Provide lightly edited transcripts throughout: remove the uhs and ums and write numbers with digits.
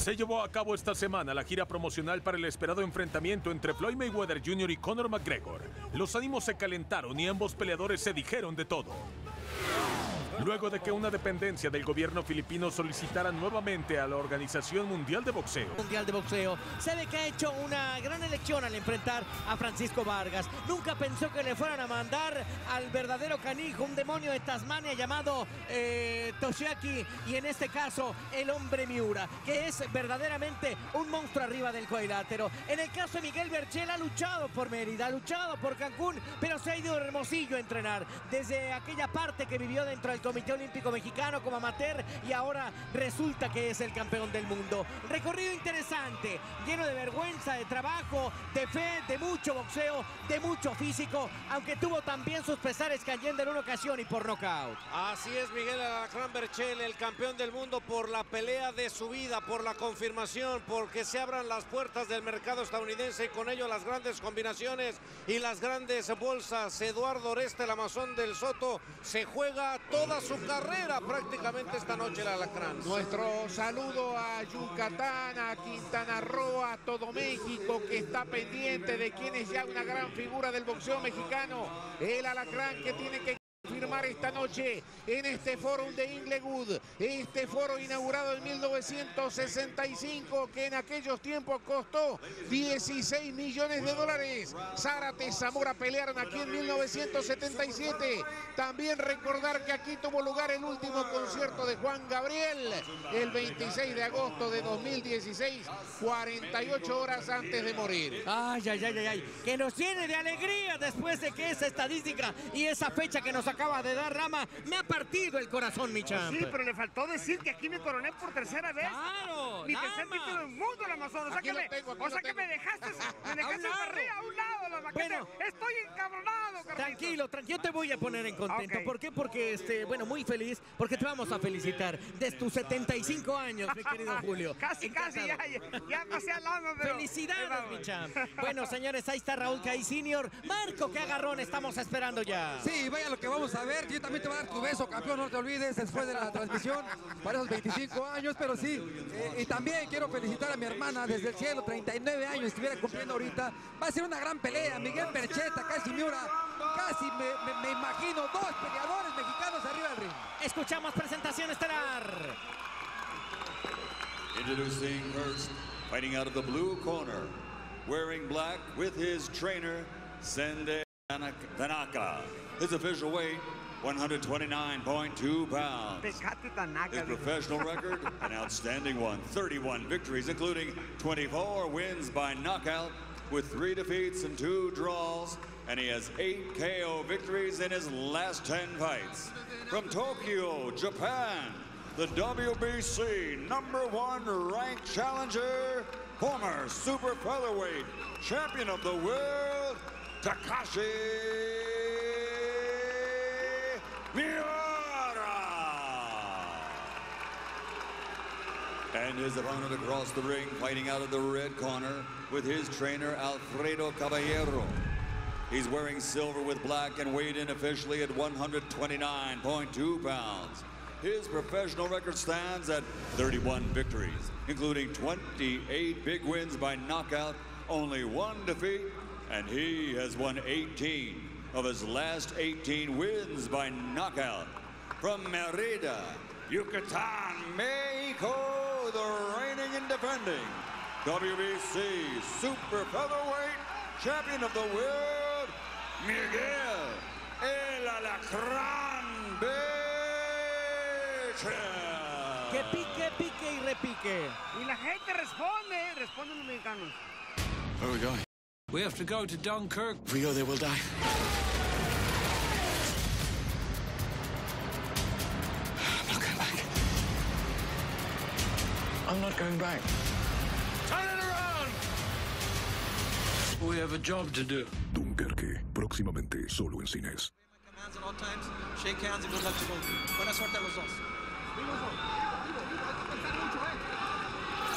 Se llevó a cabo esta semana la gira promocional para el esperado enfrentamiento entre Floyd Mayweather Jr. y Conor McGregor. Los ánimos se calentaron y ambos peleadores se dijeron de todo. Luego de que una dependencia del gobierno filipino solicitara nuevamente a la Organización Mundial de Boxeo. Se ve que ha hecho una gran elección al enfrentar a Francisco Vargas. Nunca pensó que le fueran a mandar al verdadero canijo, un demonio de Tasmania llamado Toshiaki, y en este caso el hombre Miura, que es verdaderamente un monstruo arriba del cuadrilátero. En el caso de Miguel Berchel, ha luchado por Mérida, ha luchado por Cancún, pero se ha ido a Hermosillo a entrenar. Desde aquella parte que vivió dentro del Comité Olímpico Mexicano como amateur, y ahora resulta que es el campeón del mundo. Recorrido interesante, lleno de vergüenza, de trabajo, de fe, de mucho boxeo, de mucho físico, aunque tuvo también sus pesares cayendo en una ocasión y por nocaut. Así es, Miguel Alacrán Berchel, el campeón del mundo, por la pelea de su vida, por la confirmación, porque se abran las puertas del mercado estadounidense y con ello las grandes combinaciones y las grandes bolsas. Eduardo Oreste, el Amazón del Soto, se juega toda su carrera prácticamente esta noche el Alacrán. Nuestro saludo a Yucatán, a Quintana Roo, a todo México, que está pendiente de quién es ya una gran figura del boxeo mexicano, el Alacrán, que tiene que firmar esta noche en este foro de Inglewood, este foro inaugurado en 1965, que en aquellos tiempos costó 16 millones de dólares. Zárate y Zamora pelearon aquí en 1977. También recordar que aquí tuvo lugar el último concierto de Juan Gabriel, el 26 de agosto de 2016, 48 horas antes de morir. Ay, que nos llene de alegría después de que esa estadística y esa fecha que nos acaba de dar Rama me ha partido el corazón, mi champ. Sí, pero le faltó decir que aquí me coroné por tercera vez. ¡Claro! Mi tercer título del mundo, el Amazon. O sea, que me dejaste a un lado, la maqueta. Bueno, estoy encabronado, carnal. Tranquilo, yo te voy a poner en contento. Okay. ¿Por qué? Porque, muy feliz, porque te vamos a felicitar de tus 75 años, mi querido Julio. Casi, ya pasé al lado, pero... ¡Felicidades, mi champ! Bueno, señores, ahí está Raúl Caí Sr. Marco, qué agarrón estamos esperando ya. Sí, vaya lo que vamos a ver. Yo también te voy a dar tu beso, campeón, no te olvides, después de la transmisión, para esos 25 años, pero sí. Y también quiero felicitar a mi hermana desde el cielo, 39 años, estuviera cumpliendo ahorita. Va a ser una gran pelea. Miguel Bercheta, casi Miura, casi me imagino dos peleadores mexicanos arriba del ring. Escuchamos presentación estelar. Introducing first, fighting out of the blue corner, wearing black with his trainer, Sende Tanaka. His official weight, 129.2 pounds. His professional record, an outstanding one. 31 victories, including 24 wins by knockout, with 3 defeats and 2 draws. And he has 8 KO victories in his last 10 fights. From Tokyo, Japan, the WBC #1 ranked challenger, former super featherweight champion of the world, Takashi Miura. And his opponent across the ring, fighting out of the red corner with his trainer, Alfredo Caballero. He's wearing silver with black and weighed in officially at 129.2 pounds. His professional record stands at 31 victories, including 28 big wins by knockout, only 1 defeat, and he has won 18 of his last 18 wins by knockout. From Mérida, Yucatán, Mexico, the reigning and defending WBC Super Featherweight Champion of the World, Miguel El Alacrán Berchel. Que pique, pique y repique. Y la gente responden los mexicanos. Where are we going? We have to go to Dunkirk. If we go there, we'll die. I'm not going back. Turn it around! We have a job to do. Dunkerque, próximamente solo en cines. Shake hands and good luck to both. Buena suerte a los dos.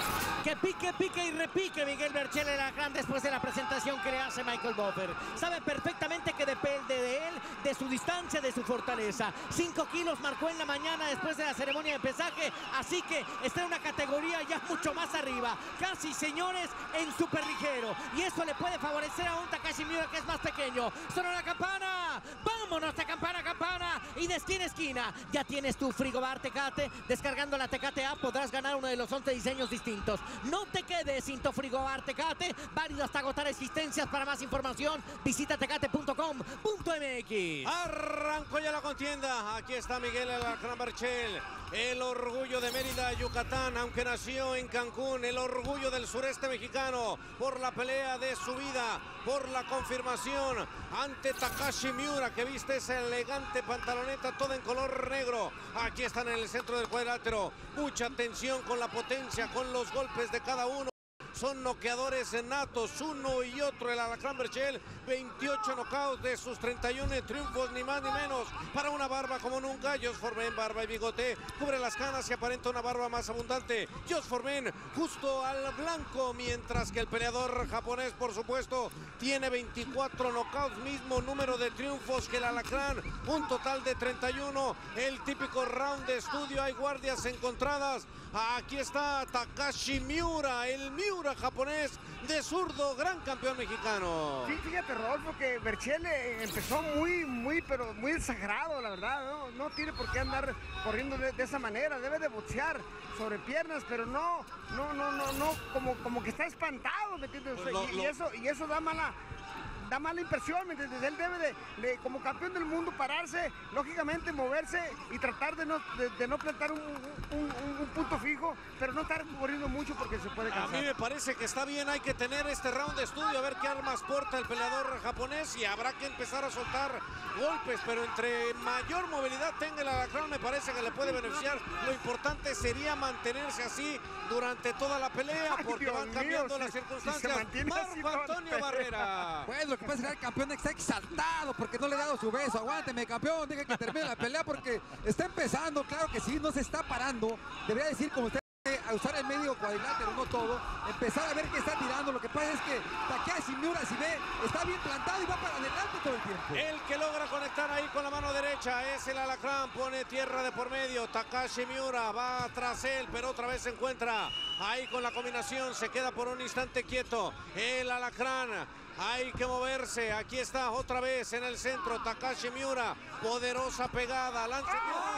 pique y repique Miguel Berchel el Alacrán después de la presentación que le hace Michael Buffer. Sabe perfectamente que depende de él, de su distancia, de su fortaleza. 5 kilos marcó en la mañana después de la ceremonia de pesaje, así que está en una categoría ya mucho más arriba. Casi, señores, en superligero. Y eso le puede favorecer a un Takashi Miura que es más pequeño. Sonó la campana. Vámonos de campana a campana y de esquina a esquina. Ya tienes tu frigobar Tecate. Descargando la Tecate App podrás ganar uno de los 11 diseños distintos. No te quedes sin tu frigobar Tecate. Válido hasta agotar existencias. Para más información visita tecate.com.mx. Arrancó ya la contienda. Aquí está Miguel Alacrán Berchel. El orgullo de Mérida, Yucatán, aunque nació en Cancún, el orgullo del sureste mexicano por la pelea de su vida, por la confirmación ante Takashi Miura, que viste esa elegante pantaloneta toda en color negro. Aquí están en el centro del cuadrilátero. Mucha tensión con la potencia, con los golpes de cada uno. Son noqueadores natos, uno y otro. El Alacrán Berchel, 28 knockouts de sus 31 triunfos, ni más ni menos. Para una barba como nunca, Josh Foreman, barba y bigote, cubre las canas y aparenta una barba más abundante. Josh Foreman justo al blanco, mientras que el peleador japonés, por supuesto, tiene 24 knockouts, mismo número de triunfos que el Alacrán, un total de 31. El típico round de estudio, hay guardias encontradas. Aquí está Takashi Miura, el Miura japonés de zurdo, gran campeón mexicano. Sí, fíjate, Rodolfo, que Berchel empezó pero muy exagerado, la verdad. No tiene por qué andar corriendo de esa manera. Debe de boxear sobre piernas, pero no, como que está espantado, ¿me entiendes? Y eso da mala impresión, ¿me entiendes? Él debe de, como campeón del mundo, pararse, lógicamente moverse y tratar de no plantar un punto fijo, pero no estar corriendo mucho porque se puede cansar. A mí me parece que está bien, hay que tener este round de estudio, a ver qué armas porta el peleador japonés y habrá que empezar a soltar golpes, pero entre mayor movilidad tenga el Alacrán me parece que le puede beneficiar. Lo importante sería mantenerse así durante toda la pelea, porque van cambiando las circunstancias. Marco Antonio Barrera. Pues lo que pasa es que el campeón está exaltado porque no le he dado su beso. Aguánteme, campeón, deje que termine la pelea porque está empezando. Claro que sí, no se está parando. Debería decir como usted, a usar el medio cuadrilátero, no todo, empezar a ver que está tirando. Lo que pasa es que Takashi Miura, si ve, está bien plantado y va para adelante todo el tiempo. El que logra conectar ahí con la mano derecha es el Alacrán, pone tierra de por medio. Takashi Miura va tras él, pero otra vez se encuentra ahí con la combinación, se queda por un instante quieto el Alacrán. Hay que moverse, aquí está otra vez en el centro Takashi Miura, poderosa pegada, lanza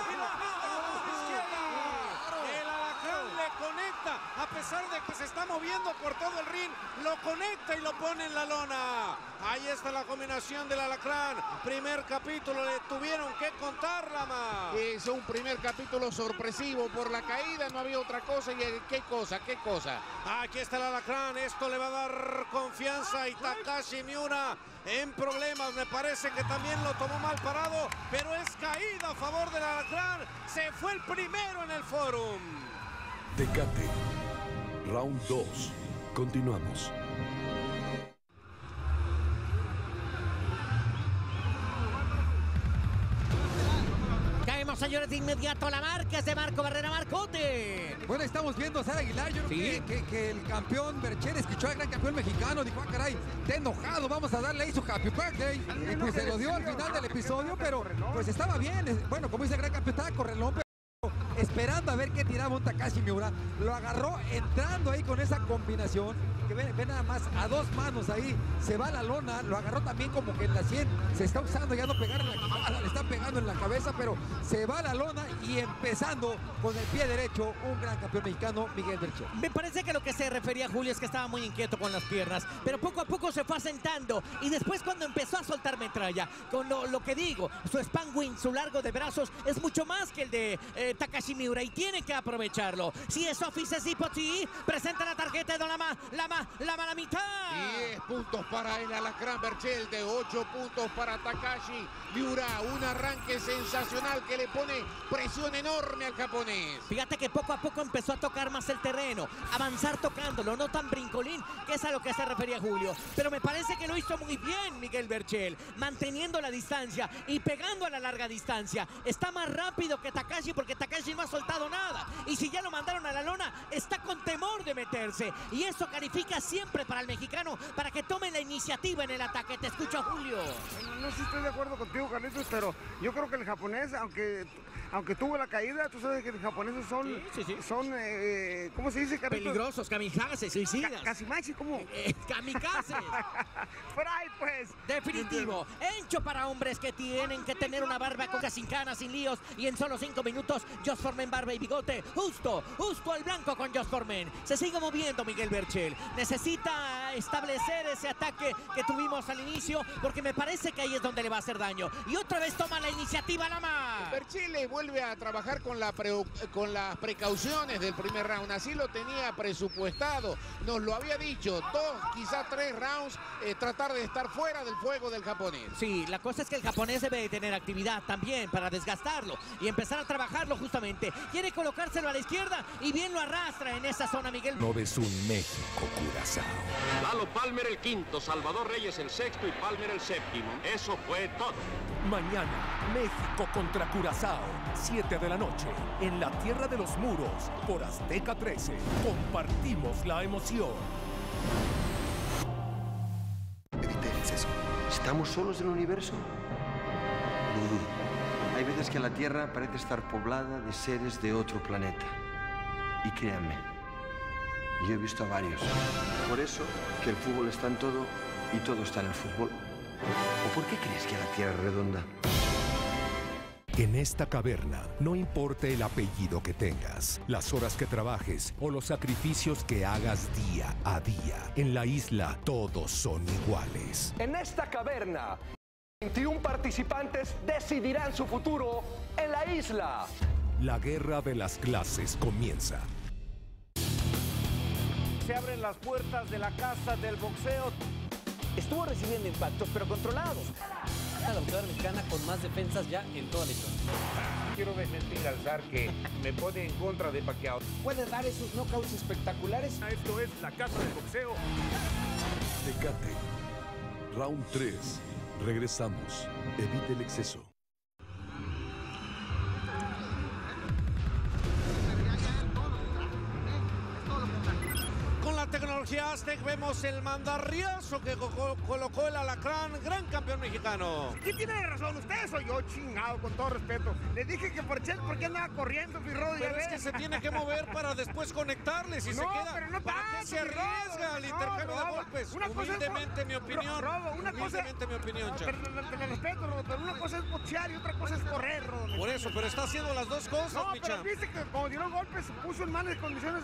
conecta, a pesar de que se está moviendo por todo el ring, lo conecta y lo pone en la lona. Ahí está la combinación del Alacrán. Primer capítulo, le tuvieron que contarla más. Es un primer capítulo sorpresivo por la caída, no había otra cosa. ¿Y qué cosa? Aquí está el Alacrán, esto le va a dar confianza y Takashi Miura en problemas. Me parece que también lo tomó mal parado, pero es caída a favor del Alacrán. Se fue el primero en el Forum. Tecate. Round 2. Continuamos. Caemos, señores, de inmediato a la marca. Es de Marco Barrera, Marcote. Bueno, estamos viendo a Sara Aguilar. Yo creo que el campeón Berchel escuchó al gran campeón mexicano. Dijo, caray, está enojado, vamos a darle ahí su happy birthday. Y pues se lo dio al final del episodio, pero pues estaba bien. Bueno, como dice el gran campeón, estaba correlón, pero esperando a ver qué tiraba un Takashi Miura. Lo agarró entrando ahí con esa combinación. Que ven nada más a dos manos ahí. Se va a la lona. Lo agarró también como que en la 100. Se está usando ya no pegar en la cabeza. Le está pegando en la cabeza, pero se va a la lona y empezando con el pie derecho. Un gran campeón mexicano, Miguel Berchel. Me parece que lo que se refería Julio es que estaba muy inquieto con las piernas, pero poco a poco se fue asentando y después cuando empezó a soltar metralla, con lo que digo, su span wing, su largo de brazos es mucho más que el de Takashi Miura y tiene que aprovecharlo. Si es Office Zipoti, presenta la tarjeta de la mala mitad. 10 puntos para el Alacrán Berchel, de 8 puntos para Takashi Miura. Un arranque sensacional que le pone presión enorme al japonés. Fíjate que poco a poco empezó a tocar más el terreno, avanzar tocándolo, no tan brincolín, que es a lo que se refería Julio. Pero me parece que lo hizo muy bien Miguel Berchel, manteniendo la distancia y pegando a la larga distancia. Está más rápido que Takashi porque Takashi no ha soltado haciendo nada. Y si ya lo mandaron a la lona, está con temor de meterse. Y eso califica siempre para el mexicano, para que tome la iniciativa en el ataque. Te escucho, Julio. No sé si estoy de acuerdo contigo, Carlitos, pero yo creo que el japonés, aunque tuvo la caída, tú sabes que los japoneses son, ¿cómo se dice, Carlitos? Peligrosos, kamikazes, suicidas. Casimachi, ¿cómo? Kamikazes. Por ahí, pues. Definitivo. Hecho para hombres que tienen que tener una barba sin canas, sin líos. Y en solo 5 minutos, Josh Foreman, barba y bigote. Justo al blanco con Josh Foreman. Se sigue moviendo Miguel Berchel. Necesita establecer ese ataque que tuvimos al inicio, porque me parece que ahí es donde le va a hacer daño. Y otra vez toma la iniciativa Lamar. Berchel vuelve a trabajar con las precauciones del primer round. Así lo tenía presupuestado. Nos lo había dicho. 2, quizá 3 rounds, tratar de estar fuera del fuego del japonés. Sí, la cosa es que el japonés debe de tener actividad también para desgastarlo y empezar a trabajarlo justamente. Quiere colocárselo a la izquierda y bien lo arrastra en esa zona, Miguel. No ves un México-Curazao. Lalo Palmer el quinto, Salvador Reyes el sexto y Palmer el séptimo. Eso fue todo. Mañana, México contra Curazao, 7 de la noche, en la Tierra de los Muros, por Azteca 13. Compartimos la emoción. Evite el exceso. ¿Estamos solos en el universo? Lo dudo. Hay veces que la Tierra parece estar poblada de seres de otro planeta. Y créanme, yo he visto a varios. Por eso que el fútbol está en todo y todo está en el fútbol. ¿O por qué crees que la Tierra es redonda? En esta caverna, no importa el apellido que tengas, las horas que trabajes o los sacrificios que hagas día a día, en la isla todos son iguales. En esta caverna, 21 participantes decidirán su futuro en la isla. La guerra de las clases comienza. Se abren las puertas de la casa del boxeo. Estuvo recibiendo impactos, pero controlados. La boxeadora mexicana con más defensas ya en toda la historia. Quiero desmentir al zar que me pone en contra de Pacquiao. Puede dar esos knockouts espectaculares. Esto es la casa del boxeo. Tecate. Round 3. Regresamos. Evite el exceso. Tecnología Aztec, vemos el mandarriazo que colocó el Alacrán, gran campeón mexicano. ¿Quién tiene razón? Usted soy yo, chingado, con todo respeto. Le dije que por qué andaba corriendo, mi Rodo. Pero es que se tiene que mover para después conectarle. Si se queda, pero no ¿para qué se arriesga al intercambio de golpes? Humildemente mi opinión. Humildemente mi opinión, Chaco. Te respeto, Rodo, pero una cosa es boxear y otra cosa es correr, Rodo. Por eso, pero está haciendo las dos cosas, mi pero viste que como dieron golpes, puso en malas condiciones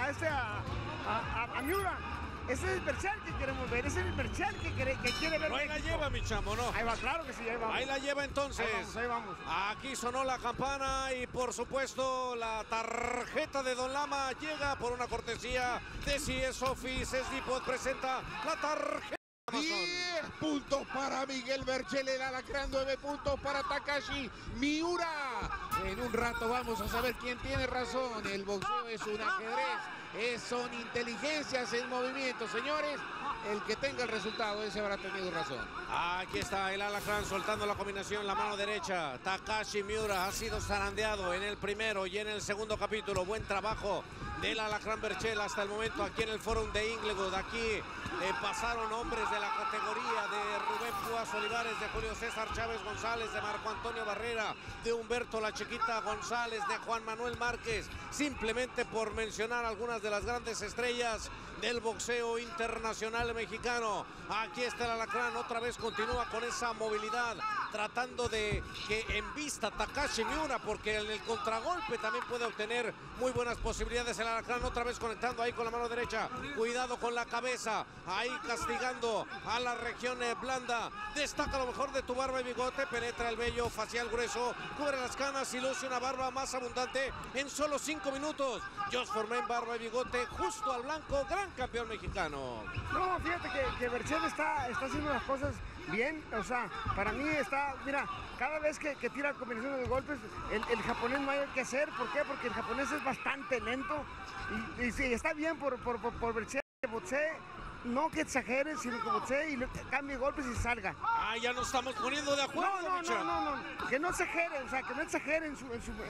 a Miura. Ese es el Berchel que queremos ver, ese es el Berchel que quiere ver. No, ahí la lleva, mi chamo, ¿no? Ahí va, claro que sí, ahí vamos. Ahí la lleva entonces. Ahí vamos. Aquí sonó la campana y por supuesto la tarjeta de Don Lama llega por una cortesía de CS Office. Esdipod presenta la tarjeta. 10 puntos para Miguel Berchel, el Alacrán, 9 puntos para Takashi Miura. En un rato vamos a saber quién tiene razón. El boxeo es un ajedrez, son inteligencias en movimiento, señores. El que tenga el resultado, ese habrá tenido razón. Aquí está el Alacrán soltando la combinación, la mano derecha. Takashi Miura ha sido zarandeado en el primero y en el segundo capítulo. Buen trabajo del Alacrán Berchel hasta el momento aquí en el Fórum de Inglewood. Aquí pasaron hombres de la categoría de Rubén Púas Olivares, de Julio César Chávez González, de Marco Antonio Barrera, de Humberto La Chiquita González, de Juan Manuel Márquez, simplemente por mencionar algunas de las grandes estrellas del boxeo internacional mexicano. Aquí está el Alacrán, otra vez continúa con esa movilidad, tratando de que envista Takashi Miura, porque en el contragolpe también puede obtener muy buenas posibilidades el Alacrán, otra vez conectando ahí con la mano derecha, cuidado con la cabeza, ahí castigando a la región blanda, destaca lo mejor de tu barba y bigote, penetra el vello facial grueso, cubre las canas y luce una barba más abundante en solo 5 minutos. Josh Foreman, barba y bigote justo al blanco, gran campeón mexicano. No, fíjate que Berchel está haciendo las cosas bien, o sea, para mí está, mira, cada vez que tira combinaciones de golpes, el japonés no hay que hacer. ¿Por qué? Porque el japonés es bastante lento y sí, está bien por Berchel que boxee no que exagere, sino que boxee y cambie golpes y salga. Ah, ya nos estamos poniendo de acuerdo, no, que no exagere, o sea, que no exagere en sus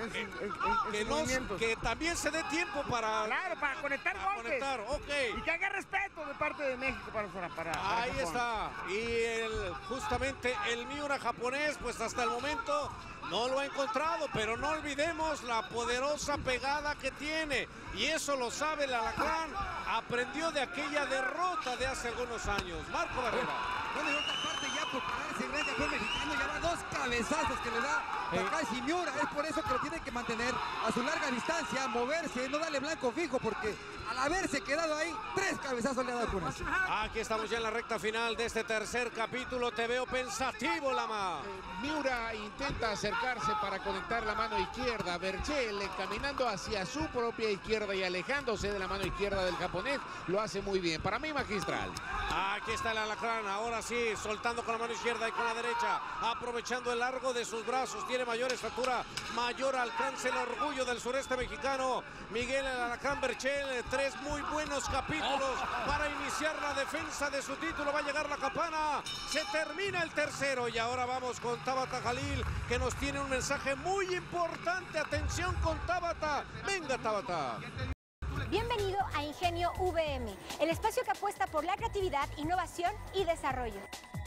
movimientos. Que también se dé tiempo para... Claro, para conectar golpes. Conectar, ok. Y que haga respeto de parte de México para ahí Japón. está. Y justamente el Miura japonés, pues hasta el momento no lo ha encontrado, pero no olvidemos la poderosa pegada que tiene. Y eso lo sabe el Alacrán. Aprendió de aquella derrota de hace algunos años. Marco Barrera. Bueno, y otra parte ya por pararse el gran campeón mexicano, ya va 2 cabezazos que le da Takashi Miura. Es por eso que lo tiene que mantener a su larga distancia, moverse, no darle blanco fijo, porque al haberse quedado ahí, 3 cabezazos le ha dado con eso. Aquí estamos ya en la recta final de este tercer capítulo. Te veo pensativo, Lama. Miura intenta acercarse para conectar la mano izquierda. Berchel caminando hacia su propia izquierda y alejándose de la mano izquierda del japonés. Lo hace muy bien. Para mí, magistral. Aquí está el Alacrán. Ahora sí, soltando con la mano izquierda y con la derecha. Aprovechando el largo de sus brazos. Tiene mayor estatura, mayor alcance. El orgullo del sureste mexicano. Miguel el Alacrán Berchel. 3 muy buenos capítulos para iniciar la defensa de su título. Va a llegar la campana. Se termina el tercero. Y ahora vamos con Tabata Jalil, que nos tiene un mensaje muy importante. Atención con Tabata. Venga, Tabata. Bienvenido a Ingenio VM, el espacio que apuesta por la creatividad, innovación y desarrollo.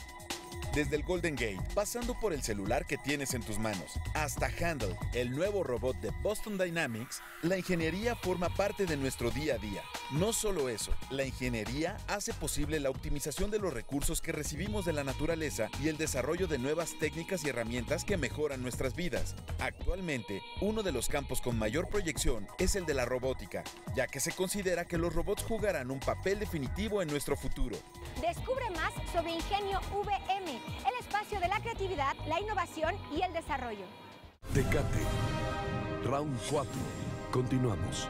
Desde el Golden Gate, pasando por el celular que tienes en tus manos, hasta Handle, el nuevo robot de Boston Dynamics, la ingeniería forma parte de nuestro día a día. No solo eso, la ingeniería hace posible la optimización de los recursos que recibimos de la naturaleza y el desarrollo de nuevas técnicas y herramientas que mejoran nuestras vidas. Actualmente, uno de los campos con mayor proyección es el de la robótica, ya que se considera que los robots jugarán un papel definitivo en nuestro futuro. Descubre más sobre Ingenio VM, el espacio de la creatividad, la innovación y el desarrollo. Tecate. Round 4. Continuamos.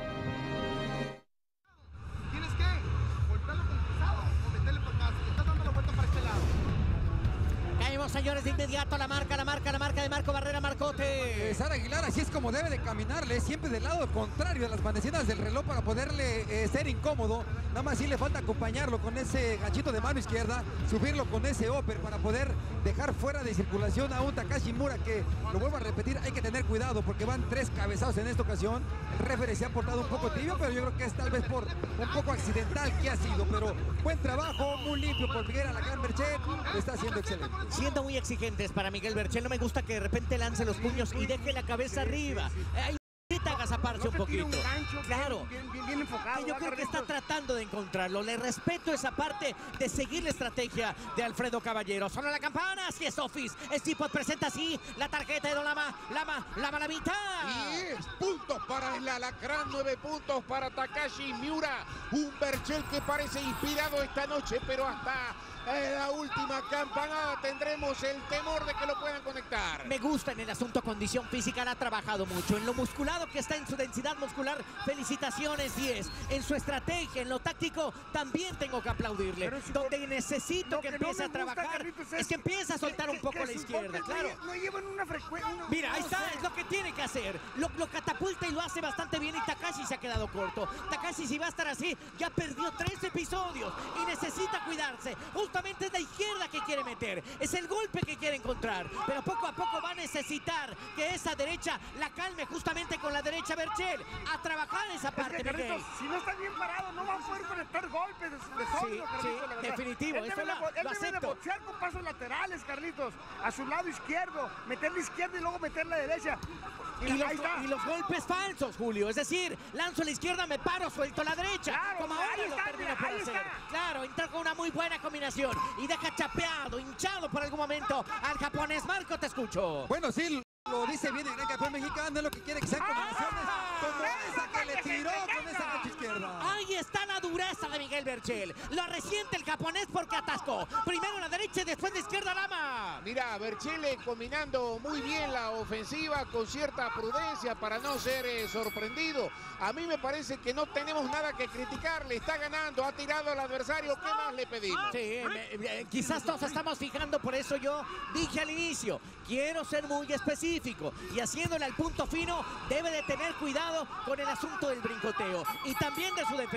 Tienes que golpearlo con cruzado o meterle por acá. Si le estás dando la vuelta para este lado. Caemos, señores, de inmediato la marca de Marco Barrera Marcote. Sara Aguilar, así es como debe de caminarle, siempre del lado contrario de las manecinas del reloj para poderle ser incómodo. Nada más sí le falta acompañarlo con ese ganchito de mano izquierda, subirlo con ese upper para poder dejar fuera de circulación a un Takashi Miura que, lo vuelvo a repetir, hay que tener cuidado porque van 3 cabezados en esta ocasión. El referee se ha portado un poco tibio, pero yo creo que es tal vez por un poco accidental que ha sido, pero buen trabajo, muy limpio por Miguel Alacrán Berchel, lo está haciendo excelente. Siendo muy exigentes para Miguel Berchel, no me gusta que de repente lance los puños y deje la cabeza arriba. Agazaparse un poquito. Claro. Bien enfocado. Yo creo que está tratando de encontrarlo. Le respeto esa parte de seguir la estrategia de Alfredo Caballero. Suena la campana. Así es, Office. Stipot presenta así la tarjeta de Don Lama. Lama la mitad. 10 puntos para el Alacrán, 9 puntos para Takashi Miura. Un Berchel que parece inspirado esta noche, pero hasta la última campanada tendremos el temor de que lo puedan conectar. Me gusta en el asunto condición física, la ha trabajado mucho. En lo musculado que está, en su densidad muscular, felicitaciones, 10. En su estrategia, en lo táctico, también tengo que aplaudirle. Donde necesito que empiece a trabajar es que empiece a soltar un poco la izquierda, claro. No llevan una frecuencia. Mira, ahí está, es lo que tiene que hacer. Lo catapulta y lo hace bastante bien, y Takashi se ha quedado corto. Takashi, si va a estar así, ya perdió 3 episodios y necesita cuidarse. Justamente es la izquierda que quiere meter, es el golpe que quiere encontrar, pero poco a poco va a necesitar que esa derecha la calme, justamente con la derecha Berchel, a trabajar esa parte, es que, Carlitos, Miguel. si no está bien parado, no va a poder conectar golpes de sólido, sí, Carlitos, definitivo, él eso debe de acepto. boxear con pasos laterales, Carlitos, a su lado izquierdo, meter la izquierda y luego meter la derecha. Y los golpes falsos, Julio, es decir, lanzo la izquierda, me paro, suelto la derecha, claro, como ahora lo termina por hacer. Claro, entra con una muy buena combinación y deja chapeado, hinchado por algún momento al japonés. Marco, te escucho. Bueno, sí, lo dice bien el gran campeón mexicano, es lo que quiere que sean combinaciones como esa que le tiró con esa gancha izquierda. Ahí está la dureza de Miguel Berchel. Lo resiente el japonés porque atascó. Primero la derecha y después la izquierda, Lama. Mira, Berchel combinando muy bien la ofensiva con cierta prudencia para no ser sorprendido. A mí me parece que no tenemos nada que criticar. Le está ganando, ha tirado al adversario. ¿Qué más le pedimos? Sí, quizás todos estamos fijando, por eso yo dije al inicio, quiero ser muy específico y haciéndole al punto fino, debe de tener cuidado con el asunto del brincoteo y también de su defensa.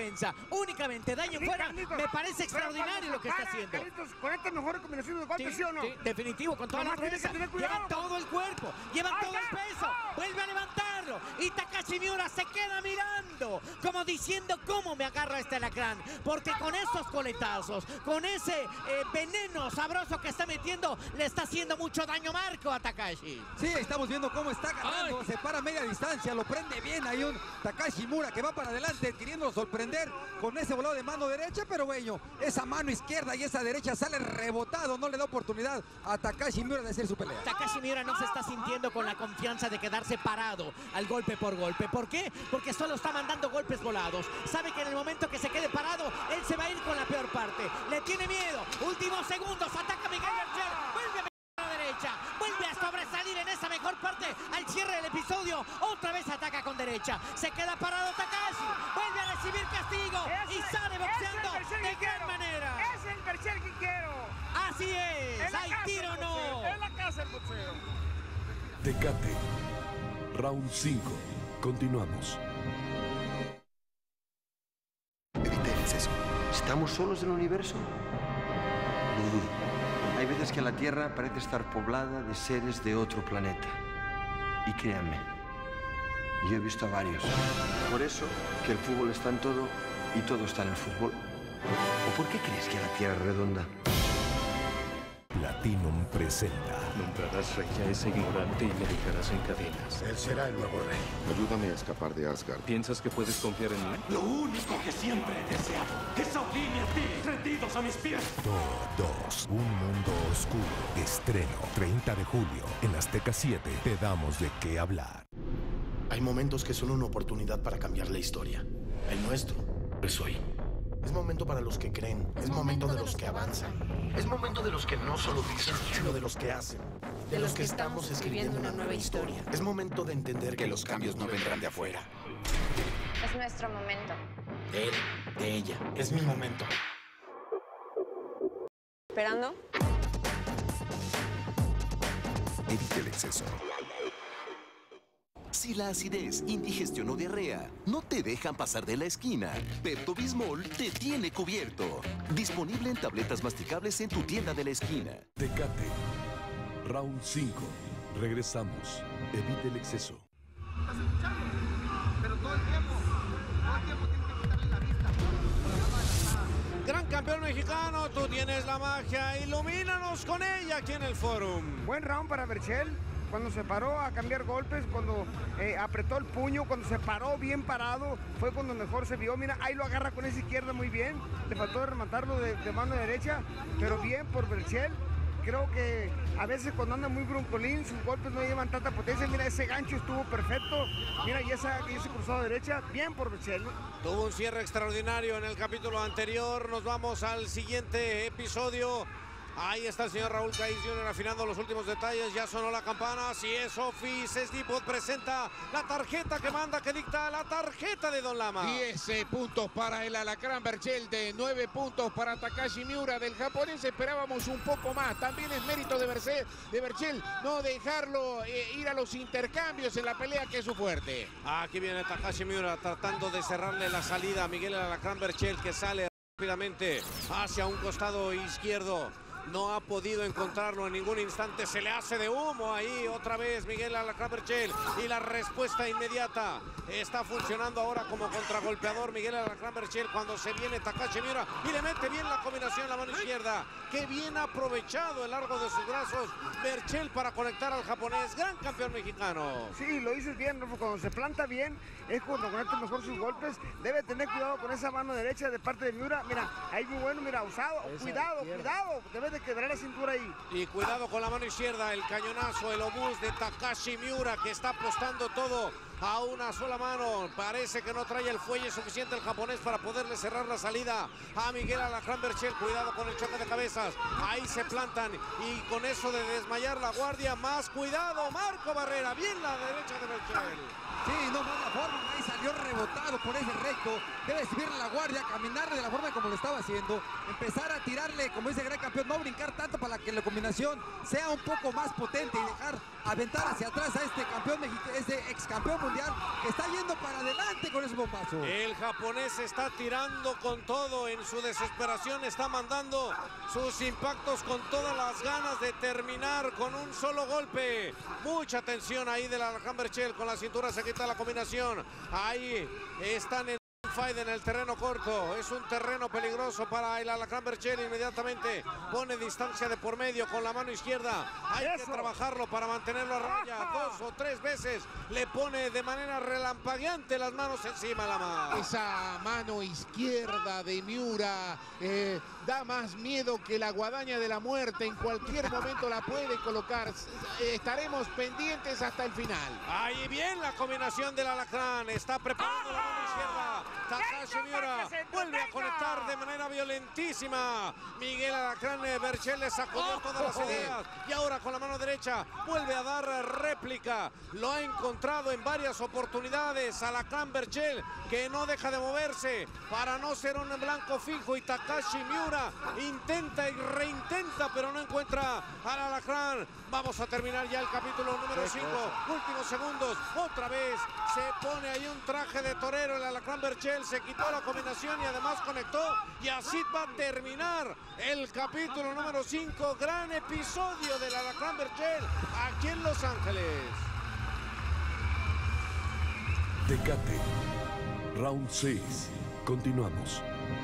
únicamente daño fuera. Me parece extraordinario lo que está haciendo. Con esta mejor combinación de golpes, ¿sí o no? Sí, definitivo, con toda la fuerza. Lleva todo el cuerpo, lleva todo el peso. Vuelve a levantarlo. Y Takashi Miura se queda mirando, como diciendo cómo me agarra este alacrán. Porque con estos coletazos, con ese veneno sabroso que está metiendo, le está haciendo mucho daño Marco a Takashi. Sí, estamos viendo cómo está ganando, se para a media distancia, lo prende bien. Hay un Takashi Miura que va para adelante, queriendo sorprender con ese volado de mano derecha, pero bueno, esa mano izquierda y esa derecha sale rebotado, no le da oportunidad a Takashi Miura de hacer su pelea. Takashi Miura no se está sintiendo con la confianza de quedarse parado al golpe por golpe. ¿Por qué? Porque solo está mandando golpes volados. Sabe que en el momento que se quede parado, él se va a ir con la peor parte. Le tiene miedo. Últimos segundos, ataca Miguel Berchel. Vuelve a la derecha. Vuelve a sobresalir en esa mejor parte al cierre del episodio. Otra vez ataca con derecha. Se queda parado Takashi. Vuelve a recibir castigo y sale boxeando de gran manera. Es el Berchel que quiero. Así es. ¿Hay tiro o no? Es la casa del boxeo. Tecate. Round 5. Continuamos. Evite el exceso. ¿Estamos solos en el universo? Hay veces que la Tierra parece estar poblada de seres de otro planeta. Y créanme, yo he visto a varios. Por eso que el fútbol está en todo y todo está en el fútbol. ¿O por qué crees que la Tierra es redonda? Platinum presenta. Nombrarás rey a ese ignorante y me dejarás en cadenas. Él será el nuevo rey. Ayúdame a escapar de Asgard. ¿Piensas que puedes confiar en mí? Lo único que siempre he deseado es a Odín y a ti, rendidos a mis pies. Thor 2. Un mundo oscuro. Estreno 30 de julio. En Azteca 7 te damos de qué hablar. Hay momentos que son una oportunidad para cambiar la historia. El nuestro es hoy. Es momento para los que creen. Es momento de los que avanzan. Es momento de los que no solo dicen, sino de los que hacen. De los que estamos escribiendo una nueva historia. Es momento de entender que los cambios no vendrán de afuera. Es nuestro momento. De él, de ella. Es mi momento. ¿Esperando? Evite el exceso. Si la acidez, indigestión o diarrea no te dejan pasar de la esquina, Pepto-Bismol te tiene cubierto. Disponible en tabletas masticables en tu tienda de la esquina. Tecate. Round 5. Regresamos. Evite el exceso. Estás escuchando, pero todo el tiempo tienes que quitarle la vista. Gran campeón mexicano, tú tienes la magia, ilumínanos con ella aquí en el Forum. Buen round para Berchel. Cuando se paró a cambiar golpes, cuando apretó el puño, cuando se paró bien parado, fue cuando mejor se vio. Mira, ahí lo agarra con esa izquierda muy bien. Le faltó rematarlo de mano derecha, pero bien por Berchel. Creo que a veces cuando anda muy broncolín, sus golpes no llevan tanta potencia. Mira, ese gancho estuvo perfecto. Mira, y ese cruzado derecha, bien por Berchel. Tuvo un cierre extraordinario en el capítulo anterior. Nos vamos al siguiente episodio. Ahí está el señor Raúl Caiz Jr. afinando los últimos detalles. Ya sonó la campana. Así es, Office Depot presenta la tarjeta que manda, que dicta la tarjeta de Don Lama. 10 puntos para el alacrán Berchel, de 9 puntos para Takashi Miura. Del japonés esperábamos un poco más. También es mérito de Berchel no dejarlo ir a los intercambios en la pelea, que es su fuerte. Aquí viene Takashi Miura tratando de cerrarle la salida a Miguel alacrán Berchel, que sale rápidamente hacia un costado izquierdo. No ha podido encontrarlo en ningún instante. Se le hace de humo ahí otra vez Miguel alacrán Berchel. Y la respuesta inmediata está funcionando ahora como contragolpeador Miguel alacrán Berchel cuando se viene Takashi Miura y le mete bien la combinación en la mano izquierda. Qué bien aprovechado el largo de sus brazos Berchel para conectar al japonés. Gran campeón mexicano. Sí, lo dices bien, Rafa. Cuando se planta bien es cuando conecta mejor sus golpes. Debe tener cuidado con esa mano derecha de parte de Miura. Mira, ahí muy bueno, mira, usado. Cuidado. Debe de quebrar la cintura ahí. Y cuidado con la mano izquierda, el cañonazo, el obús de Takashi Miura, que está apostando todo a una sola mano. Parece que no trae el fuelle suficiente el japonés para poderle cerrar la salida a Miguel alacrán Berchel. Cuidado con el choque de cabezas. Ahí se plantan y con eso de desmayar la guardia, más cuidado. Marco Barrera, bien la derecha de Berchel. Sí, no mala forma, ahí salió vio rebotado por ese recto. Debe subirle la guardia, caminarle de la forma como lo estaba haciendo, empezar a tirarle, como dice el gran campeón, no brincar tanto para que la combinación sea un poco más potente y dejar aventar hacia atrás a este campeón este ex campeón mundial que está yendo para adelante con ese bombazo. El japonés está tirando con todo, en su desesperación está mandando sus impactos con todas las ganas de terminar con un solo golpe. Mucha tensión ahí del Alacrán Berchel, con la cintura se quita la combinación. Ahí están en fight en el terreno corto, es un terreno peligroso para el Alacrán Berchel. Inmediatamente pone distancia de por medio con la mano izquierda, hay que trabajarlo para mantenerlo a raya. 2 o 3 veces le pone de manera relampagueante las manos encima de la mano. Esa mano izquierda de Miura da más miedo que la guadaña de la muerte. En cualquier momento la puede colocar. Estaremos pendientes hasta el final. Ahí bien la combinación del Alacrán, está preparando la mano izquierda. Takashi Miura vuelve a conectar de manera violentísima. Miguel Alacrán Berchel le sacudió todas las ideas y ahora con la mano derecha vuelve a dar réplica. Lo ha encontrado en varias oportunidades Alacrán Berchel, que no deja de moverse para no ser un blanco fijo, y Takashi Miura intenta y reintenta pero no encuentra al Alacrán. Vamos a terminar ya el capítulo número 5, últimos segundos. Otra vez se pone ahí un traje de torero el Alacrán Berchel, se quitó la combinación y además conectó, y así va a terminar el capítulo número 5. Gran episodio del Alacrán Berchel aquí en Los Ángeles. Tecate, round 6. Continuamos.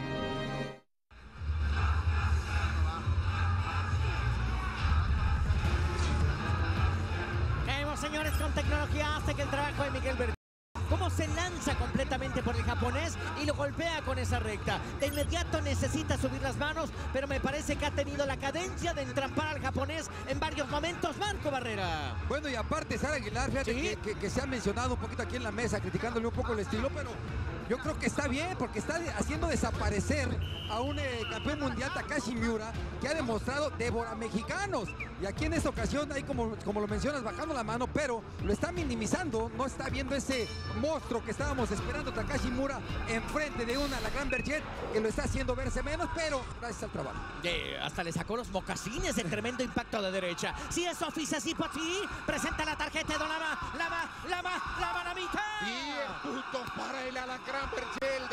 Vemos, señores, con tecnología hasta que el trabajo de Miguel Berchel. Cómo se lanza completamente por el japonés y lo golpea con esa recta. De inmediato necesita subir las manos, pero me parece que ha tenido la cadencia de entrampar al japonés en varios momentos, Marco Barrera. Bueno, y aparte, Sara Aguilar, fíjate que se ha mencionado un poquito aquí en la mesa, criticándole un poco el estilo, pero yo creo que está bien, porque está haciendo desaparecer a un campeón mundial, Takashi Miura, que ha demostrado devora mexicanos. Y aquí en esta ocasión, ahí como lo mencionas, bajando la mano, pero lo está minimizando, no está viendo ese monstruo que estábamos esperando, Takashi Miura, enfrente de una Alacrán Berchel, que lo está haciendo verse menos, pero gracias al trabajo. Hasta le sacó los mocasines el tremendo impacto de derecha. Si es oficio, sí, pues sí, presenta la tarjeta de Don Lama, la mitad. 10 puntos para el Alacrán Berchel,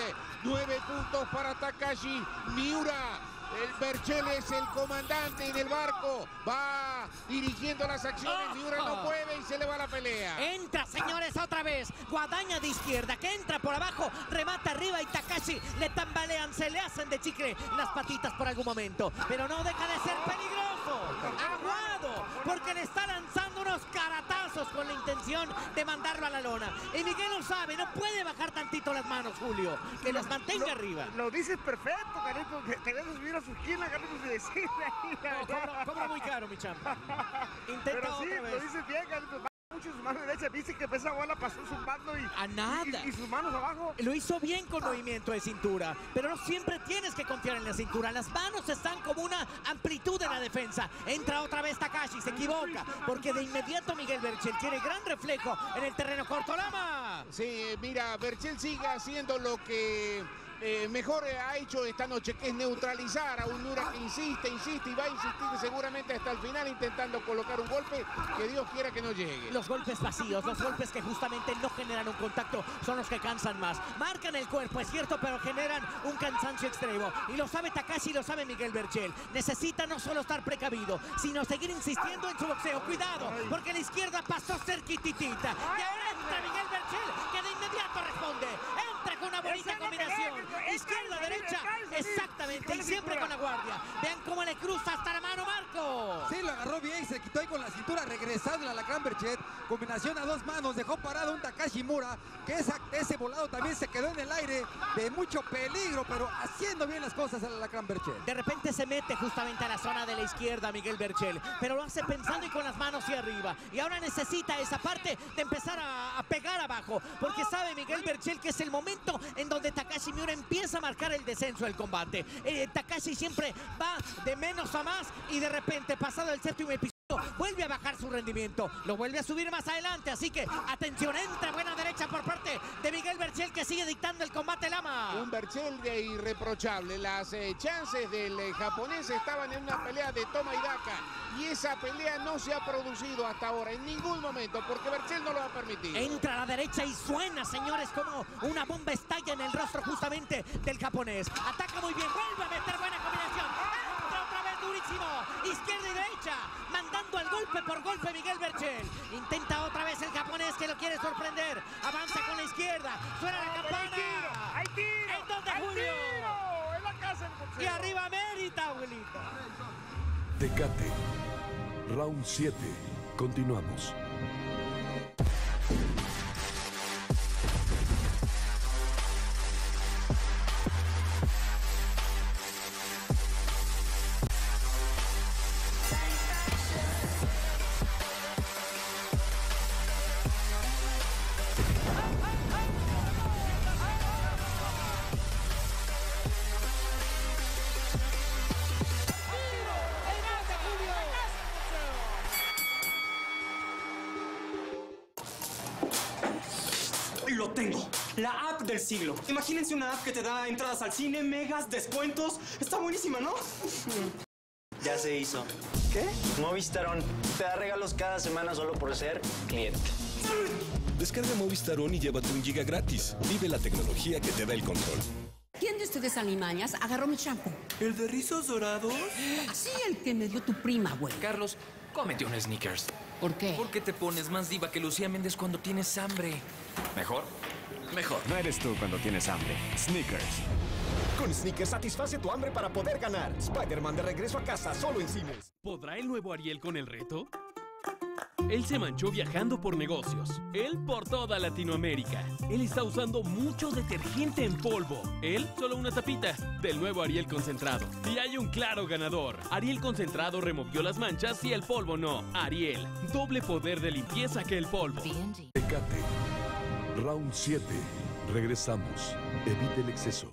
9 puntos para Takashi Miura. El Berchel es el comandante en el barco, va dirigiendo las acciones. Miura no puede y se le va la pelea. Entra, señores, otra vez. Guadaña de izquierda, que entra por abajo, remata arriba y Takashi le tambalean, se le hacen de chicle las patitas por algún momento. Pero no deja de ser peligroso, aguado, porque le está lanzando unos caratazos con la intención de mandarlo a la lona. Y Miguel lo sabe, no puede bajar tantito las manos, Julio, que las mantenga arriba. Lo dices perfecto, Carlitos, te debes subir a su esquina, Carlitos, y decirle ahí. Cobra muy caro, mi champa. Intenta pero sí, otra vez. lo dices bien, Carlitos. Mucho su mano derecha, dice que esa bola pasó zumbando y a nada. Y sus manos abajo. Lo hizo bien con movimiento de cintura, pero no siempre tienes que confiar en la cintura. Las manos están como una amplitud en la defensa. Entra otra vez Takashi, se equivoca, porque de inmediato Miguel Berchel tiene gran reflejo en el terreno corto. Lama. Sí, mira, Berchel sigue haciendo lo que mejor ha hecho esta noche, que es neutralizar a un Miura que insiste y va a insistir seguramente hasta el final, intentando colocar un golpe que Dios quiera que no llegue. Los golpes vacíos, los golpes que justamente no generan un contacto, son los que cansan más. Marcan el cuerpo, es cierto, pero generan un cansancio extremo. Y lo sabe Takashi, lo sabe Miguel Berchel. Necesita no solo estar precavido, sino seguir insistiendo en su boxeo. Cuidado, porque la izquierda pasó cerquititita. Y ahora entra Miguel Berchel, que de inmediato responde. Entra con una bonita combinación. Izquierda, derecha, exactamente, y siempre con la guardia. Vean cómo le cruza hasta la mano, Marco. Sí, lo agarró bien, se quitó ahí con la cintura, regresando el Alacrán Berchel. Combinación a 2 manos, dejó parado un Takashi Miura, que ese volado también se quedó en el aire, de mucho peligro, pero haciendo bien las cosas el Alacrán Berchel. De repente se mete justamente a la zona de la izquierda Miguel Berchel, pero lo hace pensando y con las manos hacia arriba. Y ahora necesita esa parte de empezar a pegar abajo, porque sabe Miguel Berchel que es el momento en donde Takashi Miura empieza a marcar el descenso del combate. Takashi siempre va de menos a más y de repente, pasado el séptimo episodio, vuelve a bajar su rendimiento, lo vuelve a subir más adelante, así que atención, entra buena derecha por parte de Miguel Berchel. Berchelt que sigue dictando el combate, Lama. Un Berchelt irreprochable. Las chances del japonés estaban en una pelea de toma y daca. Y esa pelea no se ha producido hasta ahora, en ningún momento, porque Berchelt no lo va a permitir. Entra a la derecha y suena, señores, como una bomba estalla en el rostro justamente del japonés. Ataca muy bien, vuelve a meter buena combinación. Entra otra vez durísimo. Izquierda y derecha, mandando al golpe por golpe Miguel Berchelt. Intenta otra vez el japonés que lo quiere sorprender. Avanza con la izquierda, suena la campana. ¡Hay tiro! ¿En dónde, ¡Hay Julio? tiro! ¡En la casa del boxeo! Y arriba Mérita, abuelito. Tecate. Round 7. Continuamos. Lo tengo. La app del siglo. Imagínense una app que te da entradas al cine, megas, descuentos. Está buenísima, ¿no? Ya se hizo. ¿Qué? Movistar On te da regalos cada semana solo por ser cliente. Descarga Movistar On y llévate 1 giga gratis. Vive la tecnología que te da el control. ¿Quién de ustedes alimañas agarró mi shampoo? ¿El de rizos dorados? Así, el que me dio tu prima, güey. Carlos, cómete un Snickers. ¿Por qué? Porque te pones más diva que Lucía Méndez cuando tienes hambre. ¿Mejor? Mejor. No eres tú cuando tienes hambre. Snickers. Con Snickers satisface tu hambre para poder ganar. Spider-Man de regreso a casa, solo en cines. ¿Podrá el nuevo Ariel con el reto? Él se manchó viajando por negocios. Él por toda Latinoamérica. Él está usando mucho detergente en polvo. Él solo una tapita del nuevo Ariel concentrado. Y hay un claro ganador. Ariel concentrado removió las manchas y el polvo no. Ariel, doble poder de limpieza que el polvo. Tecate. Round 7. Regresamos. Evite el exceso.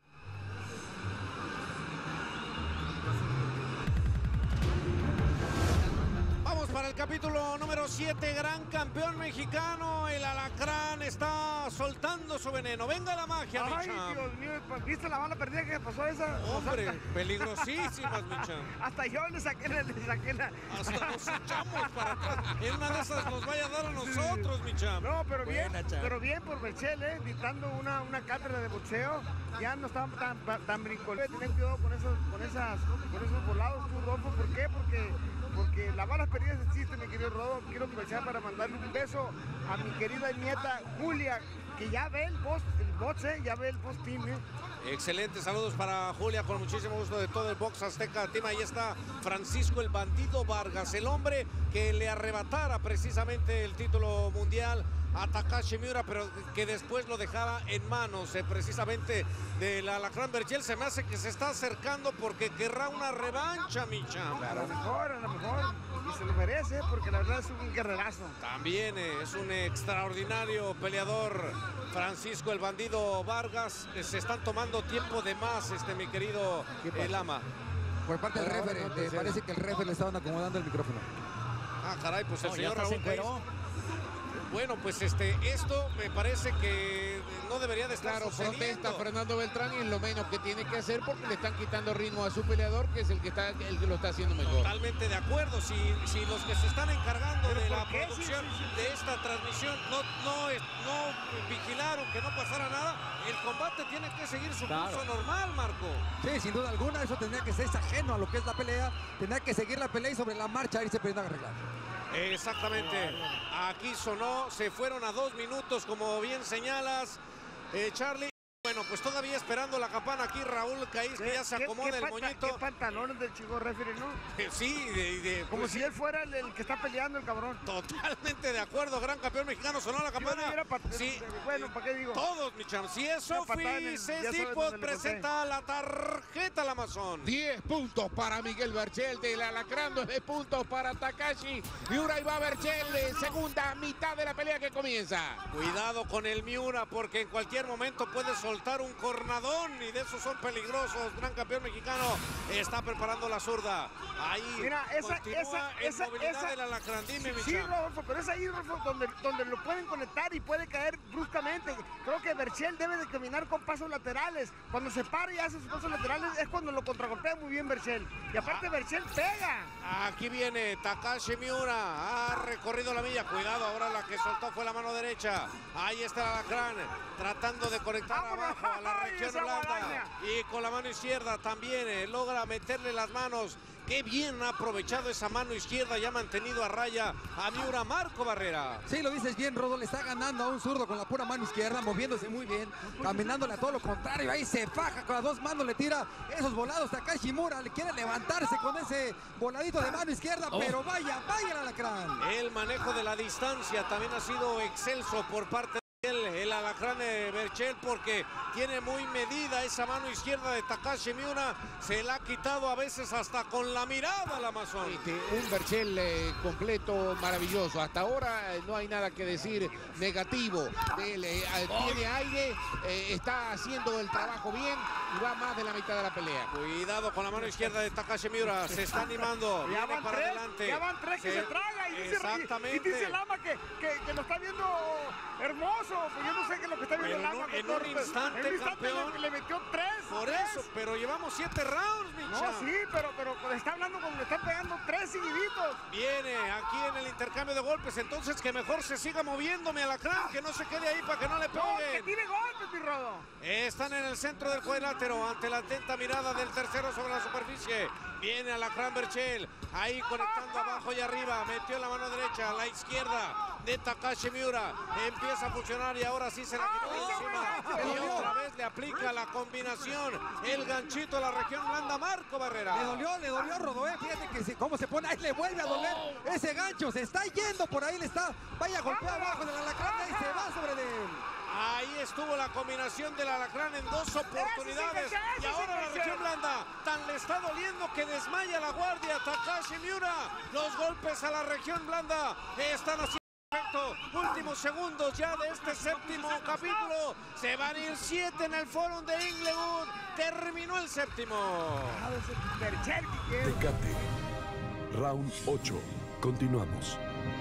Para el capítulo número 7, gran campeón mexicano, el Alacrán está soltando su veneno. Venga la magia, Ay, Micham. Dios mío, ¿viste la bala perdida que pasó esa? Hombre, peligrosísimas, Micham. Hasta yo le saqué la... Hasta nos echamos para atrás. En una de esas nos vaya a dar a nosotros, Micham. No, pero Buena, bien por Berchelt, dictando una cátedra de boxeo. Ya no estaban tan brincones. Ten cuidado con esos volados, tú, Rodolfo. ¿Por qué? Porque las balas perdidas existen, mi querido Rodolfo. Quiero aprovechar para mandarle un beso a mi querida nieta Julia, que ya ve el boxe, ya ve el post-team. Excelente, saludos para Julia, con muchísimo gusto de todo el box azteca team. Ahí está Francisco el Bandido Vargas, el hombre que le arrebatara precisamente el título mundial a Takashi Miura, pero que después lo dejaba en manos precisamente del Alacrán Berchelt. Se me hace que se está acercando porque querrá una revancha, Micham. A lo mejor, y se lo merece, porque la verdad es un guerrerazo. También es un extraordinario peleador, Francisco el Bandido Vargas. Se están tomando tiempo de más, mi querido Lama. Por parte del referee, parece que el referee le estaban acomodando el micrófono. Ah, caray, pues el señor ya Raúl País. Bueno, pues esto me parece que no debería de estar sucediendo. Protesta Fernando Beltrán, y es lo menos que tiene que hacer porque le están quitando ritmo a su peleador, que es el que lo está haciendo mejor. Totalmente de acuerdo. Si los que se están encargando de la producción de esta transmisión no vigilaron que no pasara nada, el combate tiene que seguir su curso normal, Marco. Sí, sin duda alguna, eso tendría que ser ajeno a lo que es la pelea. Tendría que seguir la pelea y sobre la marcha irse pidiendo a arreglar. Exactamente, aquí sonó, se fueron a 2 minutos, como bien señalas, Charlie. Bueno, pues todavía esperando la campana aquí Raúl Caís, que ya se acomoda el moñito. Qué pantalones del chico referee, ¿no? Sí, como si él fuera el que está peleando, el cabrón. Totalmente de acuerdo, gran campeón mexicano, sonó la campana. Sí, bueno, ¿para qué digo? Todos, mi cham. Si es Sofi Cesipos, presenta la tarjeta al Amazon. 10 puntos para Miguel Berchelt, el Alacrán, 9 puntos para Takashi Miura, y va Berchelt, segunda mitad de la pelea que comienza. Cuidado con el Miura, porque en cualquier momento puede soltar un cornadón, y de esos son peligrosos. Gran campeón mexicano está preparando la zurda. Ahí mira, esa movilidad del Alacrán. Dime, mi sí, cham. Rodolfo, pero es ahí, Rodolfo, donde lo pueden conectar y puede caer bruscamente. Creo que que Berchel debe de caminar con pasos laterales. Cuando se para y hace sus pasos laterales es cuando lo contragolpea muy bien Berchel. Y aparte Berchel pega. Aquí viene Takashi Miura, ha recorrido la milla, cuidado, ahora la que soltó fue la mano derecha. Ahí está el Alacrán, tratando de conectar abajo a la región blanda. Y con la mano izquierda también logra meterle las manos. Qué bien ha aprovechado esa mano izquierda y ha mantenido a raya a Miura Marco Barrera. Sí, lo dices bien, Rodo, le está ganando a un zurdo con la pura mano izquierda, moviéndose muy bien, caminándole a todo lo contrario, ahí se faja con las dos manos, le tira esos volados. Takashi Miura le quiere levantarse con ese voladito de mano izquierda, pero vaya el Alacrán. El manejo de la distancia también ha sido excelso por parte de el Alacrán Berchel, porque tiene muy medida esa mano izquierda de Takashi Miura. Se la ha quitado a veces hasta con la mirada al Amazon. Un Berchel completo, maravilloso. Hasta ahora no hay nada que decir negativo de él. Tiene aire, está haciendo el trabajo bien y va más de la mitad de la pelea. Cuidado con la mano izquierda de Takashi Miura, se está animando, ya viene para adelante. Ya van tres que se traga y exactamente. Dice Lama que lo está viendo hermoso. Pues yo no sé qué es lo que está viendo Lama. En un instante, campeón. Le metió tres. Por eso, pero llevamos 7 rounds, Micha. No, sí, pero está hablando como le están pegando 3 seguiditos. Viene aquí en el intercambio de golpes, entonces que mejor se siga moviendo mi Alacrán, que no se quede ahí para que no le peguen. No, que tire golpes, mi Rodo. Están en el centro del cuadrilátero ante la atenta mirada del tercero sobre la superficie. Viene Alacrán Berchel, ahí conectando abajo y arriba, metió la mano derecha, la izquierda de Takashi Miura, empieza a funcionar y ahora sí se la quitó encima. Y otra vez le aplica la combinación, el ganchito a la región blanda, Marco Barrera. Le dolió Rodo, fíjate que cómo se pone, ahí le vuelve a doler ese gancho, se está yendo por ahí, le está, vaya golpea abajo del Alacrán y se va sobre de él. Ahí estuvo la combinación del Alacrán en 2 oportunidades. Y ahora la región blanda tan le está doliendo que desmaya la guardia Takashi Miura. Los golpes a la región blanda están haciendo efecto. Últimos segundos ya de este séptimo capítulo. Se van a ir 7 en el Fórum de Inglewood. Terminó el séptimo. Tecate. Round 8. Continuamos.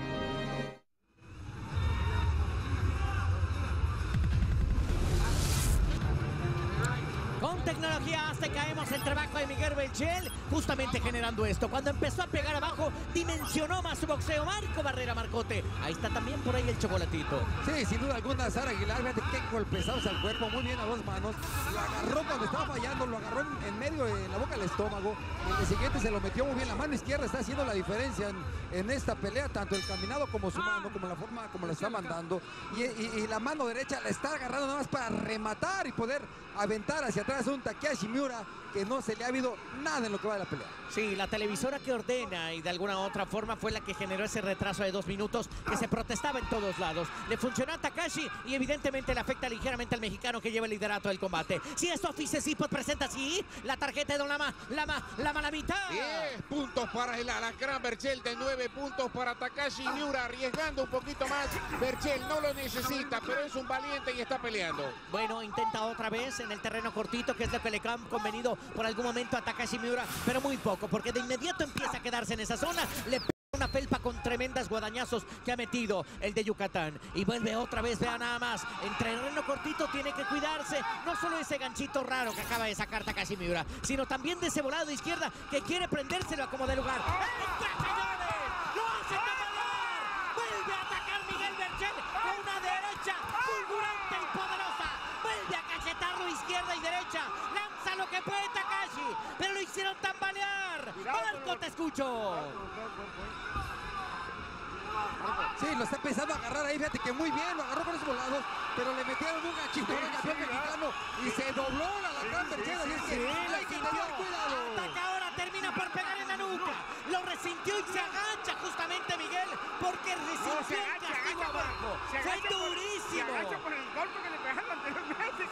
Con tecnología hasta caemos el trabajo de Miguel Berchel, justamente generando esto. Cuando empezó a pegar abajo, dimensionó más su boxeo. Marco Barrera, Marcote. Ahí está también por ahí el chocolatito. Sí, sin duda alguna, Sara Aguilar, fíjate qué golpezados al cuerpo, muy bien a 2 manos. Lo agarró cuando estaba fallando, lo agarró en medio de la boca del estómago. En el siguiente se lo metió muy bien. La mano izquierda está haciendo la diferencia en esta pelea, tanto el caminado como su mano, como la forma como la está mandando. Y la mano derecha la está agarrando nada más para rematar y poder aventar hacia atrás un Takashi Miura que no se le ha habido nada en lo que va de la pelea. Sí, la televisora que ordena y de alguna u otra forma fue la que generó ese retraso de 2 minutos que se protestaba en todos lados. Le funcionó a Takashi y evidentemente le afecta ligeramente al mexicano que lleva el liderato del combate. Si esto Cisipos presenta así la tarjeta de Don Lama la mitad. 10 puntos para el Alacrán Berchel, de 9 puntos para Takashi Miura, arriesgando un poquito más. Berchel no lo necesita, pero es un valiente y está peleando. Bueno, intenta otra vez en el terreno cortito, que es lo que le han convenido por algún momento a Takashi Miura, pero muy poco, porque de inmediato empieza a quedarse en esa zona. Le pega una felpa con tremendas guadañazos que ha metido el de Yucatán. Y vuelve otra vez, vea nada más. En terreno cortito tiene que cuidarse. No solo ese ganchito raro que acaba de sacar Takashi Miura, sino también de ese volado de izquierda que quiere prendérselo a como de lugar. ¡Entra, señores! ¡Lo hace tambalear! ¡Vuelve a atacar Miguel Berchel con una derecha fulgurante y poderosa! ¡Vuelve a cachetarlo izquierda y derecha! ¡Lanza lo que puede Takashi! ¡Pero lo hicieron tambalear! ¡Marco, te escucho! Sí, lo está empezando a agarrar ahí, fíjate que muy bien, lo agarró con esos volados, pero le metieron un ganchito al campeón mexicano y se dobló la Alacrán Berchel, así es que hay que tener cuidado. Ataca ahora, termina por pegar en la nuca, lo resintió y se agacha justamente Miguel, porque resintió el castigo abajo. Fue durísimo. Se agacha por el golpe que le pegaron anteriormente,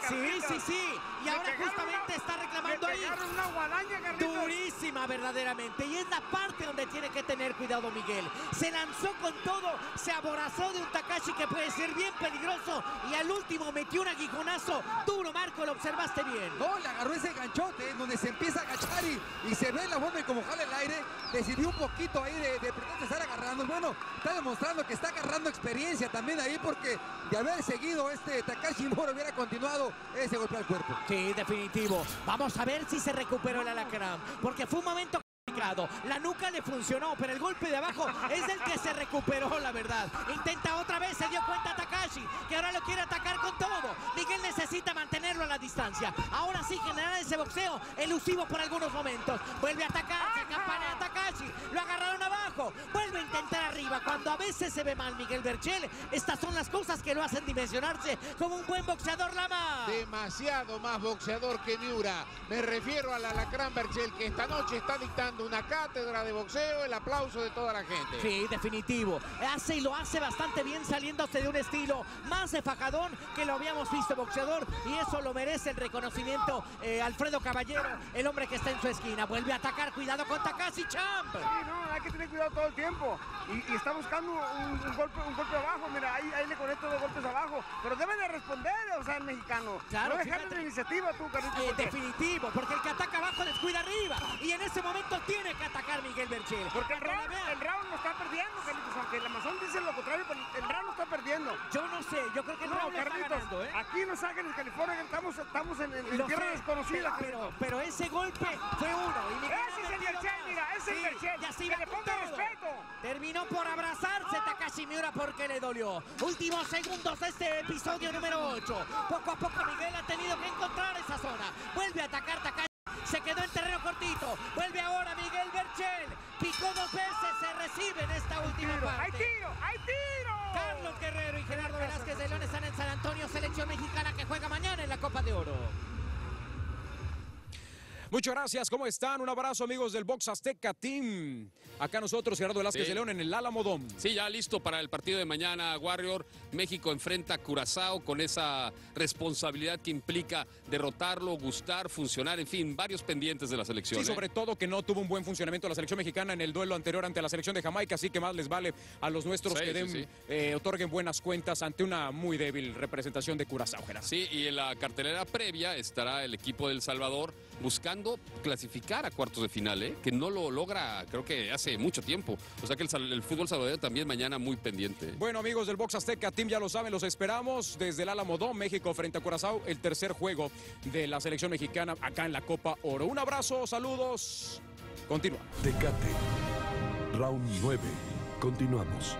Sí. Y ahora justamente está reclamando ahí. Una guadaña, Carlitos. Durísima, verdaderamente. Y es la parte donde tiene que tener cuidado Miguel. Se lanzó con todo, se aborazó de un Takashi que puede ser bien peligroso. Y al último metió un aguijonazo duro, Marco, lo observaste bien. No, le agarró ese ganchote donde se empieza a agachar y se ve la forma y como jala el aire. Decidió un poquito ahí de pretender estar agarrando. Bueno, está demostrando que está agarrando experiencia también ahí, porque de haber seguido Takashi Moro hubiera continuado ese golpe al cuerpo. Sí, definitivo. Vamos a ver si se recuperó el alacrán, porque fue un momento complicado. La nuca le funcionó, pero el golpe de abajo es el que se recuperó, la verdad. Intenta otra vez, se dio cuenta Takashi, que ahora lo quiere atacar con todo. Miguel necesita mantenerlo a la distancia. Ahora sí, generar ese boxeo elusivo por algunos momentos. Vuelve a atacar, se campanea a Takashi, lo agarraron abajo, vuelve a intentar arriba. Cuando a veces se ve mal Miguel Berchel, estas son las cosas que lo hacen dimensionarse como un buen boxeador, Lama. Demasiado más boxeador que Miura. Me refiero al alacrán Berchel, que esta noche está dictando una cátedra de boxeo. El aplauso de toda la gente. Sí, definitivo. Hace y lo hace bastante bien, saliéndose de un estilo más de fajadón que lo habíamos visto boxeador, y eso lo merece el reconocimiento Alfredo Caballero, el hombre que está en su esquina. Vuelve a atacar, cuidado con Takashi, champ. Sí, no, hay que tener cuidado todo el tiempo. Y está buscando un golpe abajo. Mira, ahí le conecta dos golpes abajo. Pero debe de responder, o sea, el mexicano. Claro, no dejarle la iniciativa tú, Carlitos. Definitivo, porque el que ataca abajo descuida arriba. Y en ese momento tiene que atacar Miguel Berchel. Porque el round lo está perdiendo, Carlitos. Aunque el Amazon dice lo contrario, pero el round lo está perdiendo. Yo no sé, yo creo que el round lo está ganando, ¿eh? Aquí en Los Ángeles, California, estamos en tierra desconocida. Pero ese golpe fue uno. Y ese es el Berchel, mira, ese es el Berchel. Ya sí, que le ponga respeto. Terminó por abrazarse Takashi Miura porque le dolió. Últimos segundos de este episodio número 8. Poco a poco Miguel ha tenido que encontrar esa zona. Vuelve a atacar Takashi. Se quedó en terreno cortito. Vuelve ahora Miguel Berchel. Picó dos veces. Se recibe en esta última parte. ¡Hay tiro! ¡Hay tiro! Carlos Guerrero y Gerardo Velázquez de León están en San Antonio. Selección mexicana que juega mañana en la Copa de Oro. Muchas gracias, ¿cómo están? Un abrazo, amigos del Box Azteca Team. Acá nosotros, Gerardo Velázquez de León, en el Álamo Dome. Sí, ya listo para el partido de mañana, Warrior. México enfrenta a Curazao con esa responsabilidad que implica derrotarlo, gustar, funcionar, en fin, varios pendientes de la selección. Sí, sobre todo que no tuvo un buen funcionamiento la selección mexicana en el duelo anterior ante la selección de Jamaica, así que más les vale a los nuestros que otorguen buenas cuentas ante una muy débil representación de Curazao, Gerardo. Sí, y en la cartelera previa estará el equipo de El Salvador buscando clasificar a cuartos de final, que no lo logra, creo que hace mucho tiempo. O sea que el fútbol salvadoreño también mañana muy pendiente. Bueno, amigos del Box Azteca Team, ya lo saben, los esperamos desde el Álamo Dome, México frente a Curazao, el tercer juego de la selección mexicana acá en la Copa Oro. Un abrazo, saludos. Continúa. Tecate. Round 9. Continuamos.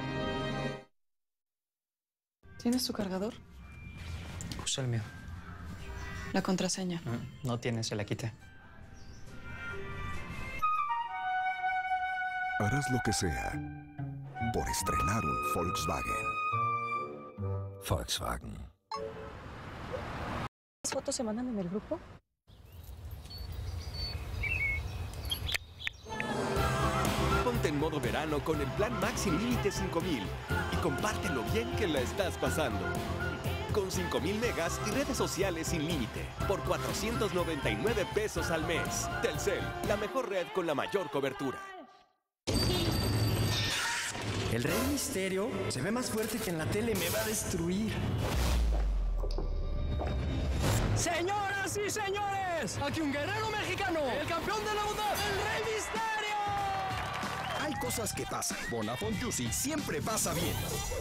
¿Tienes tu cargador? Usa el mío. La contraseña. No tiene, se la quité. Harás lo que sea por estrenar un Volkswagen. Volkswagen. ¿Las fotos se mandan en el grupo? Ponte en modo verano con el plan Max sin límite 5000 y comparte lo bien que la estás pasando. Con 5000 megas y redes sociales sin límite por 499 pesos al mes. Telcel, la mejor red con la mayor cobertura. El Rey Misterio se ve más fuerte que en la tele, me va a destruir. Señoras y señores, aquí un guerrero mexicano, el campeón del mundo, el Rey Misterio. Hay cosas que pasan. Bonafont Juicy siempre pasa bien.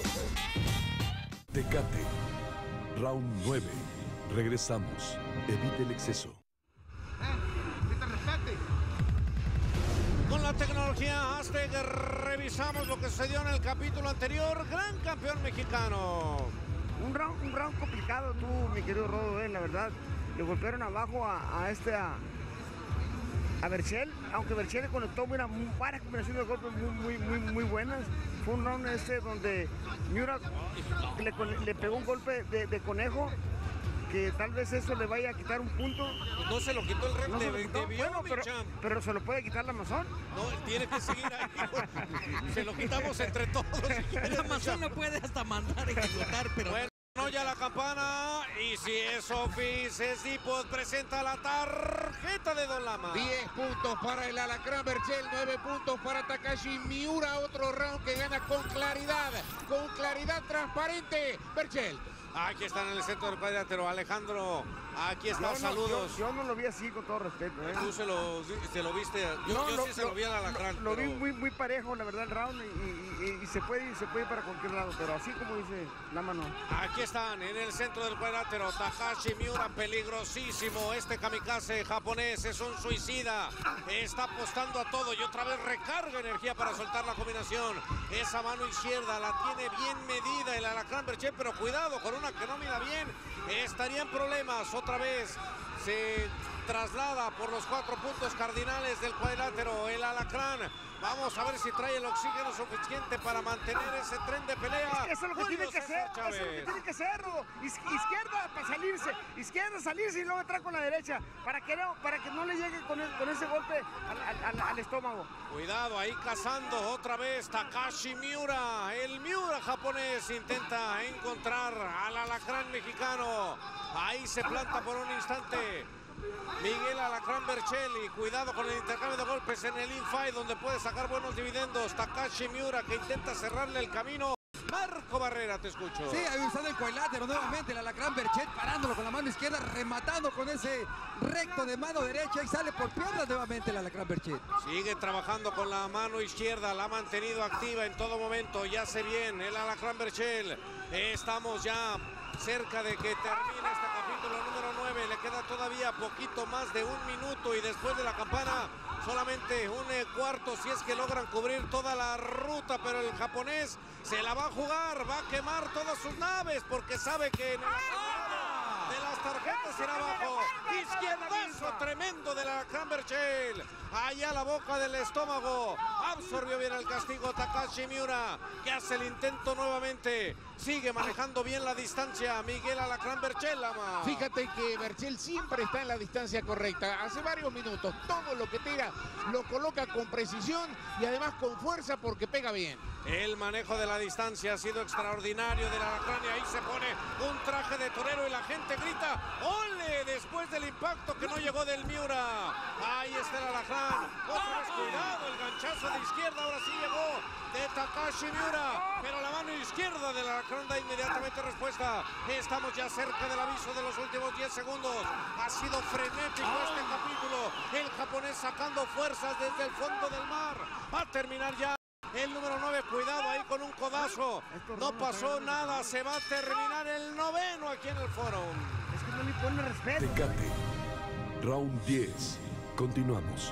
Tecate. Round 9. Regresamos. Evite el exceso. Que te respete. Con la tecnología Aztec revisamos lo que sucedió en el capítulo anterior. Gran campeón mexicano. Un round complicado tú, mi querido Rodo, la verdad. Le golpearon abajo a Berchel, aunque Berchel le conectó varias combinaciones de golpes muy buenas. Fue un round donde Miura le pegó un golpe de conejo, que tal vez eso le vaya a quitar un punto. No se lo quitó el ref, no debió, pero se lo puede quitar la Amazon. No, tiene que seguir ahí. Se lo quitamos entre todos. El Amazon lo puede hasta mandar a ejecutar, pero... Bueno. No, ya la campana, y si es Office, Zipot presenta la tarjeta de Don Lama. 10 puntos para el Alacrán Berchel, 9 puntos para Takashi Miura, otro round que gana con claridad transparente, Berchel. Aquí están en el centro del cuadrilátero, Alejandro, aquí está, saludos. Yo no lo vi así, con todo respeto. Tú se lo viste, yo sí se lo vi al Alacrán. Lo vi muy parejo, la verdad, el round, y se puede ir para cualquier lado, pero así como dice Lama, no. Aquí están en el centro del cuadrilátero, Takashi Miura, peligrosísimo, este kamikaze japonés es un suicida, está apostando a todo y otra vez recarga energía para soltar la combinación. Esa mano izquierda la tiene bien medida el Alacrán Berchel, pero cuidado con una que no mira bien, estaría en problemas. Otra vez se traslada por los 4 puntos cardinales del cuadrilátero el Alacrán. Vamos a ver si trae el oxígeno suficiente para mantener ese tren de pelea. Eso es lo que tiene que hacer, eso es lo que tiene que hacer, Rodo. Izquierda para salirse, izquierda salirse y luego entrar con la derecha, para que no le llegue con ese golpe al estómago. Cuidado, ahí cazando otra vez Takashi Miura. El Miura japonés intenta encontrar al Alacrán mexicano. Ahí se planta por un instante Miguel Alacrán Berchel, y cuidado con el intercambio de golpes en el infight, donde puede sacar buenos dividendos. Takashi Miura que intenta cerrarle el camino. Marco Barrera, te escucho. Sí, ahí usando el cuadrilátero nuevamente, el Alacrán Berchel parándolo con la mano izquierda, rematando con ese recto de mano derecha y sale por piernas nuevamente el Alacrán Berchel. Sigue trabajando con la mano izquierda, la ha mantenido activa en todo momento, ya hace bien el Alacrán Berchel. Estamos ya cerca de que termine este capítulo número 9, le queda todavía poquito más de 1 minuto y después de la campana solamente un cuarto si es que logran cubrir toda la ruta, pero el japonés se la va a jugar, va a quemar todas sus naves porque sabe que en el de las tarjetas irá abajo. Izquierdazo tremendo de la Alacrán Berchel, allá la boca del estómago, absorbió bien el castigo Takashi Miura, que hace el intento nuevamente, sigue manejando bien la distancia Miguel Alacrán Berchel. Fíjate que Berchel siempre está en la distancia correcta, hace varios minutos todo lo que tira lo coloca con precisión y además con fuerza porque pega bien. El manejo de la distancia ha sido extraordinario del Alacrán, y ahí se pone un traje de torero y la gente grita ¡ole! Después del impacto que no llegó del Miura. Ahí está el Alacrán, otra vez cuidado, el ganchazo de izquierda, ahora sí llegó de Takashi Miura, pero la mano izquierda del Alacrán da inmediatamente respuesta. Estamos ya cerca del aviso de los últimos 10 segundos. Ha sido frenético este capítulo, el japonés sacando fuerzas desde el fondo del mar. Va a terminar ya el número 9, cuidado ahí con un codazo. No pasó nada, se va a terminar el 9º aquí en el foro. Es que no le pone respeto. Tecate. Round 10. Continuamos.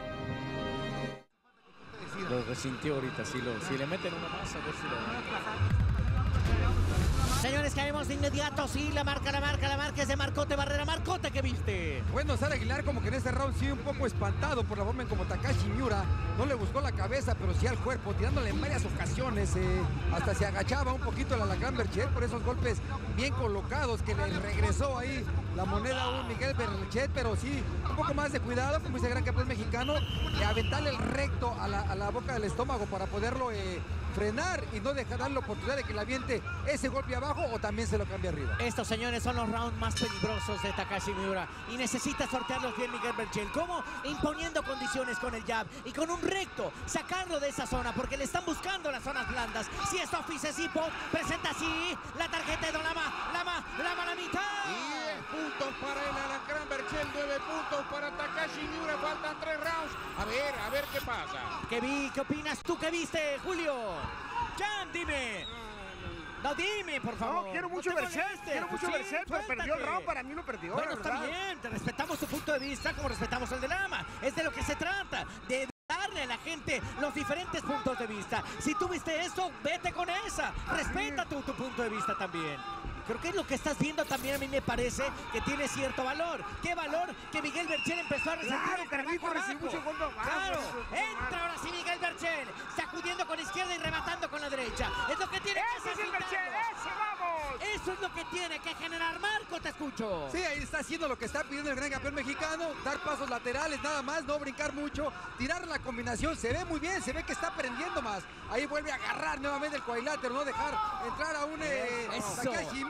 Lo resintió ahorita, si le meten una más, a ver si lo... Señores, caemos de inmediato, sí, la marca es de Marcote Barrera. Marcote, ¿qué viste? Bueno, Sara Aguilar como que en este round sí un poco espantado por la forma en como Takashi Miura no le buscó la cabeza, pero sí al cuerpo, tirándole en varias ocasiones, hasta se agachaba un poquito el Alacrán Berchel por esos golpes bien colocados que le regresó ahí la moneda a un Miguel Berchel, pero sí, un poco más de cuidado, como dice el gran campeón mexicano, y aventarle el recto a la boca del estómago para poderlo frenar y no dejar dar la oportunidad de que le aviente ese golpe abajo o también se lo cambie arriba. Estos, señores, son los rounds más peligrosos de Takashi Miura y necesita sortearlos bien Miguel Berchel. ¿Cómo? Imponiendo condiciones con el jab y con un recto, sacarlo de esa zona porque le están buscando las zonas blandas. Si es Office Zipot, presenta así la tarjeta de Don Lama la mitad. 10 puntos para el Alacrán Berchel, 9 puntos para Takashi Miura, faltan 3 rounds. A ver qué pasa. ¿Qué opinas tú? ¿Qué viste, Julio? Jan, dime. No, dime, por favor. No, quiero mucho Berchel, pero perdió el round, para mí lo perdió. Bueno, está bien, te respetamos tu punto de vista como respetamos el de Lama. Es de lo que se trata, de darle a la gente los diferentes puntos de vista. Si tú viste eso, vete con esa. Respeta tu punto de vista también. Creo que es lo que estás viendo también, a mí me parece que tiene cierto valor. ¿Qué valor? Que Miguel Berchel empezó a resentir. Claro, Carlito recibió mucho golpe abajo. Claro, entra ahora sí Miguel Berchel, sacudiendo con izquierda y rematando con la derecha. Es lo que tiene que hacer. ¡Ese es el Berchel! ¡Ese, vamos! Eso es lo que tiene que generar. Marco, te escucho. Sí, ahí está haciendo lo que está pidiendo el gran campeón mexicano, dar pasos laterales nada más, no brincar mucho, tirar la combinación, se ve muy bien, se ve que está aprendiendo más. Ahí vuelve a agarrar nuevamente el cuadrilátero, no dejar entrar a un Takashi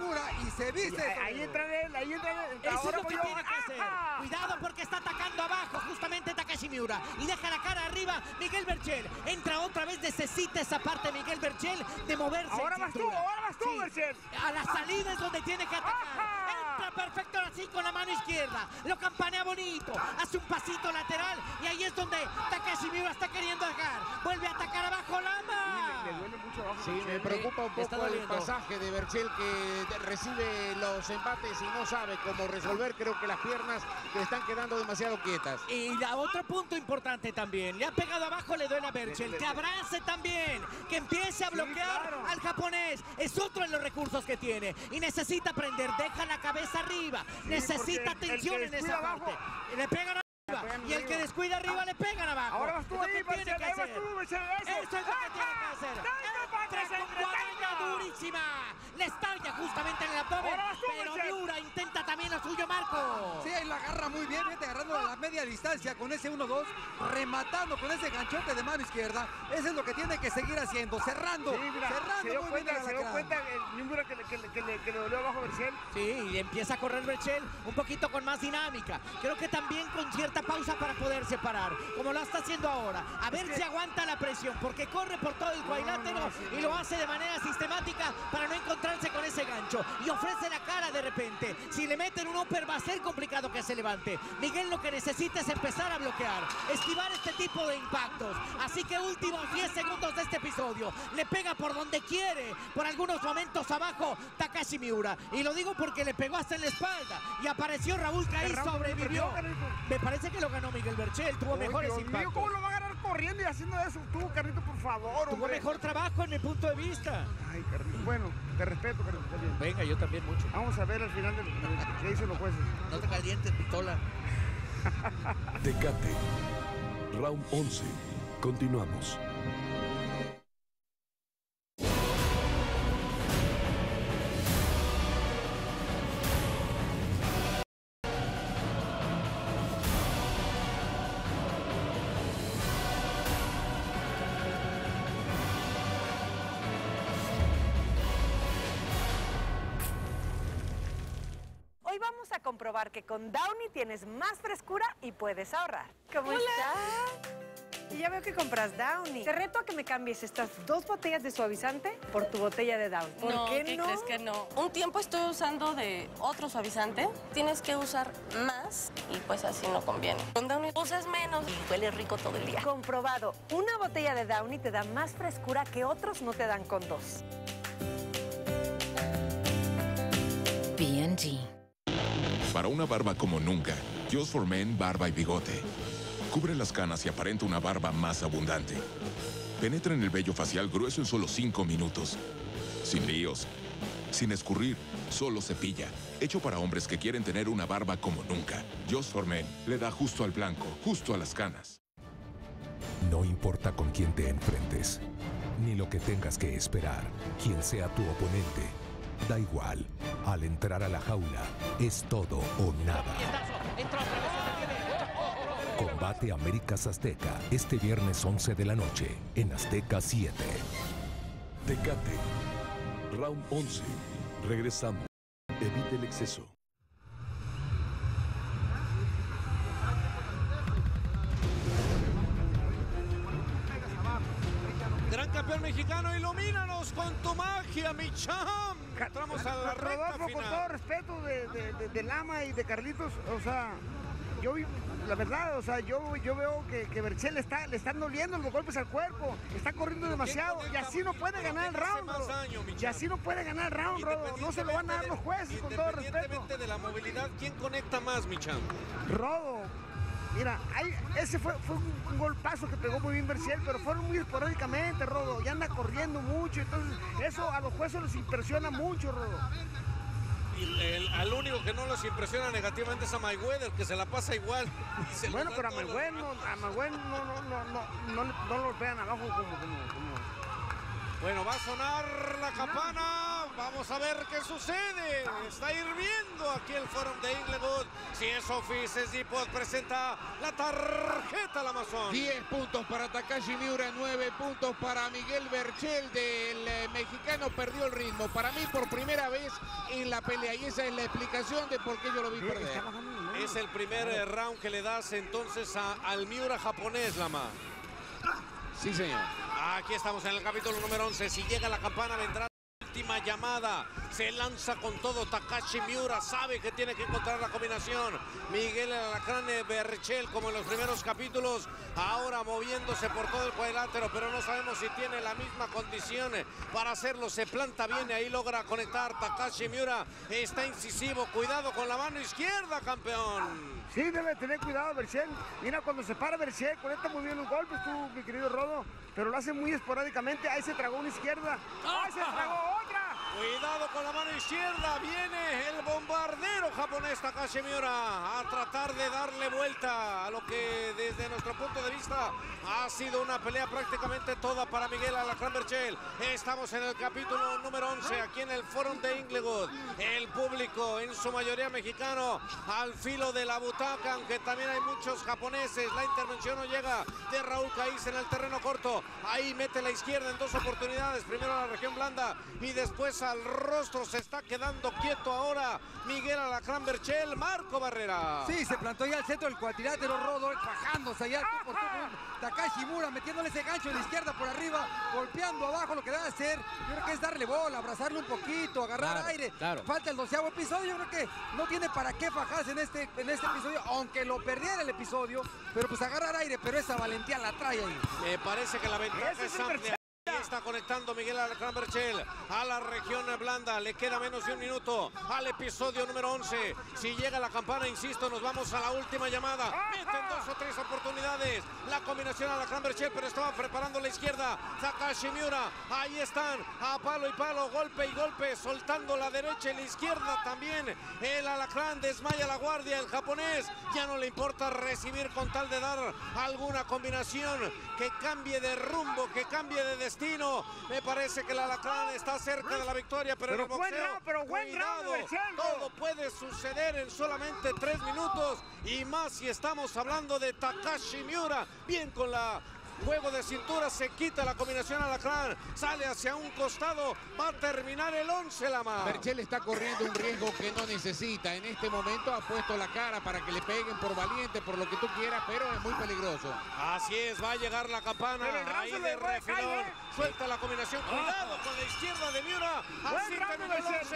Miura y se viste. Ahí entra él, ahí entra él. Eso es Ahora lo que voy yo. tiene que hacer. Cuidado porque está atacando abajo justamente Takashi Miura. Y deja la cara arriba Miguel Berchel. Entra otra vez, necesita esa parte Miguel Berchel de moverse. Ahora vas tú, Sí. Berchel. A la salida es donde tiene que atacar. Entra perfecto así con la mano izquierda. Lo campanea bonito. Hace un pasito lateral. Y ahí es donde Takashi Miura está queriendo atacar. Vuelve a atacar abajo Lama. Le duele mucho abajo. Sí, me preocupa un poco el pasaje de Berchel, que recibe los embates y no sabe cómo resolver. Creo que las piernas le están quedando demasiado quietas. Y otro punto importante también. Le ha pegado abajo, le duele a Berchel. Que abrace también. Que empiece a bloquear al japonés. Es otro de los recursos que tiene. Y necesita aprender. Deja la cabeza arriba. Necesita atención en esa parte. Le pegan arriba. Y el que descuida arriba le pegan abajo. Ahora vas tú ahí, Berchel. Ahí vas tú, Berchel. Eso es lo que tiene que hacer. Entra con guadaña durísima. Le estalla justamente en el abdomen. Pero Miura intenta también lo suyo, Marco. Sí, ahí la agarra muy bien, fíjate, agarrando a la media distancia con ese 1-2, rematando con ese ganchote de mano izquierda. Eso es lo que tiene que seguir haciendo, cerrando, cerrando muy bien. Se dio cuenta el Miura que le dolió abajo a Berchel. Sí, y empieza a correr Berchel un poquito con más dinámica. Creo que también con cierta pausa para poder separar, como lo está haciendo ahora. A ver si aguanta la presión, porque corre por todo el cuadrilátero y lo hace de manera sistemática para no encontrarse con ese gancho. Y ofrece la cara de repente. Si le meten un upper va a ser complicado que se levante. Miguel lo que necesita es empezar a bloquear, esquivar este tipo de impactos. Así que últimos 10 segundos de este episodio. Le pega por donde quiere, por algunos momentos abajo Takashi Miura. Y lo digo porque le pegó hasta en la espalda. Y apareció Raúl Caí, sobrevivió. Me parece que lo ganó Miguel Berchel, tuvo mejores impactos. ¿Cómo lo va a ganar corriendo y haciendo eso? Tú, Carlito, por favor, Tuvo mejor trabajo en mi punto de vista. Ay, Carlito. Bueno, te respeto, Carlito. También. Venga, yo también mucho. Vamos a ver al final de qué dicen los jueces. No te calientes, pistola. Tecate. Round 11. Continuamos. Hoy vamos a comprobar que con Downy tienes más frescura y puedes ahorrar. ¿Cómo estás? Y ya veo que compras Downy. Te reto a que me cambies estas 2 botellas de suavizante por tu botella de Downy. ¿Por No, qué ¿qué no? crees que no? Un tiempo estoy usando de otro suavizante. Tienes que usar más y pues así no conviene. Con Downy usas menos y huele rico todo el día. Comprobado. Una botella de Downy te da más frescura que otros no te dan con 2. P&G. Para una barba como nunca, Just for Men Barba y Bigote. Cubre las canas y aparenta una barba más abundante. Penetra en el vello facial grueso en solo 5 minutos. Sin líos, sin escurrir, solo cepilla. Hecho para hombres que quieren tener una barba como nunca. Just for Men le da justo al blanco, justo a las canas. No importa con quién te enfrentes, ni lo que tengas que esperar, quién sea tu oponente. Da igual, al entrar a la jaula, es todo o nada. Combate Américas Azteca, este viernes 11 de la noche, en Azteca 7. Tecate. Round 11. Regresamos. Evite el exceso. Gran campeón mexicano, ilumínanos con tu magia, mi champ. Entramos a la recta Rodolfo, final. con todo respeto de Lama y de Carlitos, o sea, yo vi, la verdad, o sea, yo veo que Berchel le están doliendo los golpes al cuerpo, está corriendo demasiado y así no puede ganar el round. Y así no puede ganar el round, Rodo. No se lo van a dar los jueces, con todo respeto. Independientemente de la movilidad, ¿quién conecta más, mi champ? Rodo, mira, ese fue un golpazo que pegó muy bien Berchel, pero fueron muy esporádicamente, Rodo. Ya anda corriendo mucho, entonces eso a los jueces les impresiona mucho, Rodo. Y al único que no los impresiona negativamente es a Mayweather, que se la pasa igual. Bueno, pero a Mayweather no los vean abajo como... Bueno, va a sonar la campana. Vamos a ver qué sucede. Está hirviendo aquí el Fórum de Inglewood. Si es Office Depot, presenta la tarjeta al Amazon. 10 puntos para Takashi Miura, 9 puntos para Miguel Berchel. Del mexicano perdió el ritmo. Para mí, por primera vez en la pelea. Y esa es la explicación de por qué yo lo vi perder. Es el primer round que le das entonces al Miura japonés, Lama. Sí, señor. Aquí estamos en el capítulo número 11. Si llega la campana, vendrá la última llamada. Se lanza con todo Takashi Miura. Sabe que tiene que encontrar la combinación. Miguel Alacrán Berchel, como en los primeros capítulos, ahora moviéndose por todo el cuadrilátero, pero no sabemos si tiene la misma condición para hacerlo. Se planta bien y ahí logra conectar. Takashi Miura está incisivo. Cuidado con la mano izquierda, campeón. Sí, debe tener cuidado Berchel. Mira, cuando se para Berchel, conecta muy bien los golpes, tú, mi querido Rodo, pero lo hace muy esporádicamente. Ahí se tragó una izquierda. ¡Ahí se tragó otra! Cuidado con la mano izquierda. Viene el bombardero japonés Takashi Miura a tratar de darle vuelta a lo que desde nuestro punto de vista ha sido una pelea prácticamente toda para Miguel Alacrán Berchel. Estamos en el capítulo número 11 aquí en el Fórum de Inglewood. El público en su mayoría mexicano al filo de la butaca, aunque también hay muchos japoneses. La intervención no llega de Raúl Caiz en el terreno corto. Ahí mete la izquierda en 2 oportunidades. Primero a la región blanda y después al rostro. Se está quedando quieto ahora Miguel Alacrán Berchel. Marco Barrera. Sí, se plantó ya al centro del cuadrilátero, Rodo, bajándose allá tú por tú. Takashi Miura metiéndole ese gancho de la izquierda por arriba, golpeando abajo. Lo que debe hacer, yo creo que es darle bola, abrazarle un poquito, agarrar aire. Falta el 12º episodio. Yo creo que no tiene para qué fajarse en este episodio, aunque lo perdiera el episodio, pero pues agarrar aire, pero esa valentía la trae ahí. Me parece que la ventaja es amplia. Está conectando Miguel Alacrán Berchel a la región blanda. Le queda menos de un minuto al episodio número 11. Si llega la campana, insisto, nos vamos a la última llamada. Meten 2 o 3 oportunidades. La combinación Alacrán Berchel, pero estaba preparando la izquierda. Takashi Miura. Ahí están, a palo y palo, golpe y golpe, soltando la derecha y la izquierda también. El Alacrán desmaya la guardia. El japonés ya no le importa recibir con tal de dar alguna combinación que cambie de rumbo, que cambie de destino. Me parece que el Alacrán está cerca de la victoria, pero en el boxeo, cuidado, todo puede suceder en solamente 3 minutos y más si estamos hablando de Takashi Miura. Bien con la juego de cintura, se quita la combinación Alacrán, sale hacia un costado, va a terminar el 11, Lama. Berchel está corriendo un riesgo que no necesita. En este momento ha puesto la cara para que le peguen por valiente, por lo que tú quieras, pero es muy peligroso. Así es, va a llegar la campana, ahí de refilón, suelta la combinación, cuidado con la izquierda de Miura, así termina el 11,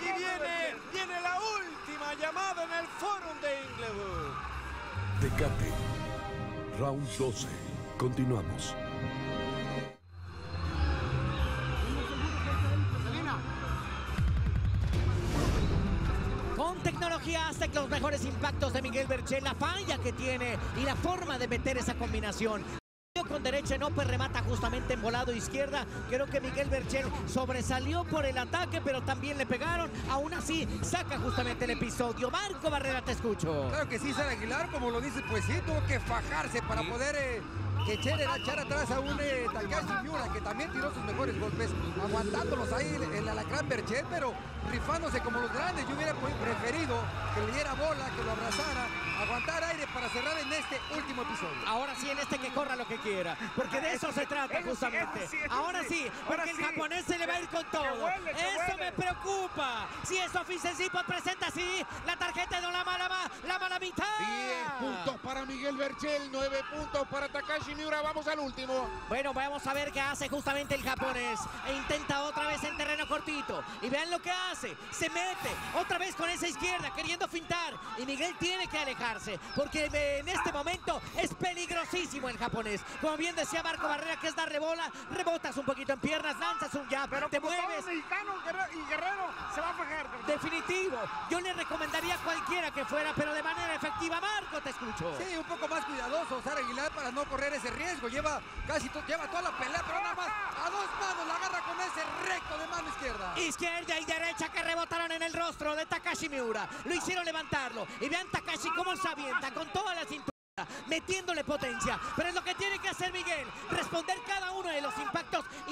y viene la última llamada en el Fórum de Inglewood. Tecate, round 12. Continuamos. Con tecnología hasta que los mejores impactos de Miguel Berchel, la falla que tiene y la forma de meter esa combinación. Con derecha no, pues remata justamente en volado izquierda. Creo que Miguel Berchel sobresalió por el ataque, pero también le pegaron. Aún así, saca justamente el episodio. Marco Barrera, te escucho. Claro que sí, César Aguilar, como lo dices, pues sí, tuvo que fajarse para poder echar atrás a un Takashi Miura, que también tiró sus mejores golpes, aguantándolos ahí el Alacrán Berchel, pero rifándose como los grandes. Yo hubiera preferido que le diera bola, que lo abrazara, aguantar aire para cerrar en este último episodio. Ahora sí, en este que corra lo que quiera, porque de eso se trata justamente. Ahora sí, porque el japonés se le va a ir con todo. Eso me preocupa. Si es Office Depot, presenta así la tarjeta de la mala mitad. 10 puntos para Miguel Berchel, 9 puntos para Takashi Miura. Vamos al último. Bueno, vamos a ver qué hace justamente el japonés. E intenta otra vez en terreno cortito. Y vean lo que hace. Se mete otra vez con esa izquierda, queriendo fintar. Y Miguel tiene que alejarse, porque en este momento es peligrosísimo el japonés. Como bien decía Marco Barrera, que es darle bola, rebotas un poquito en piernas, lanzas un jab, pero te mueves. Mexicano y Guerrero se va a fajar. Definitivo. Yo le recomendaría a cualquiera que fuera, pero de manera efectiva. Marco, te escucho. Sí, un poco más cuidadoso Sara Aguilar para no correr ese riesgo. Lleva toda la pelea, pero nada más a 2 manos la agarra con ese recto de mano izquierda. Izquierda y derecha que rebotaron en el rostro de Takashi Miura. Lo hicieron levantarlo. Y vean Takashi cómo se avienta con toda la cintura, metiéndole potencia, pero es lo que tiene que hacer Miguel, responder cada uno de los impactos y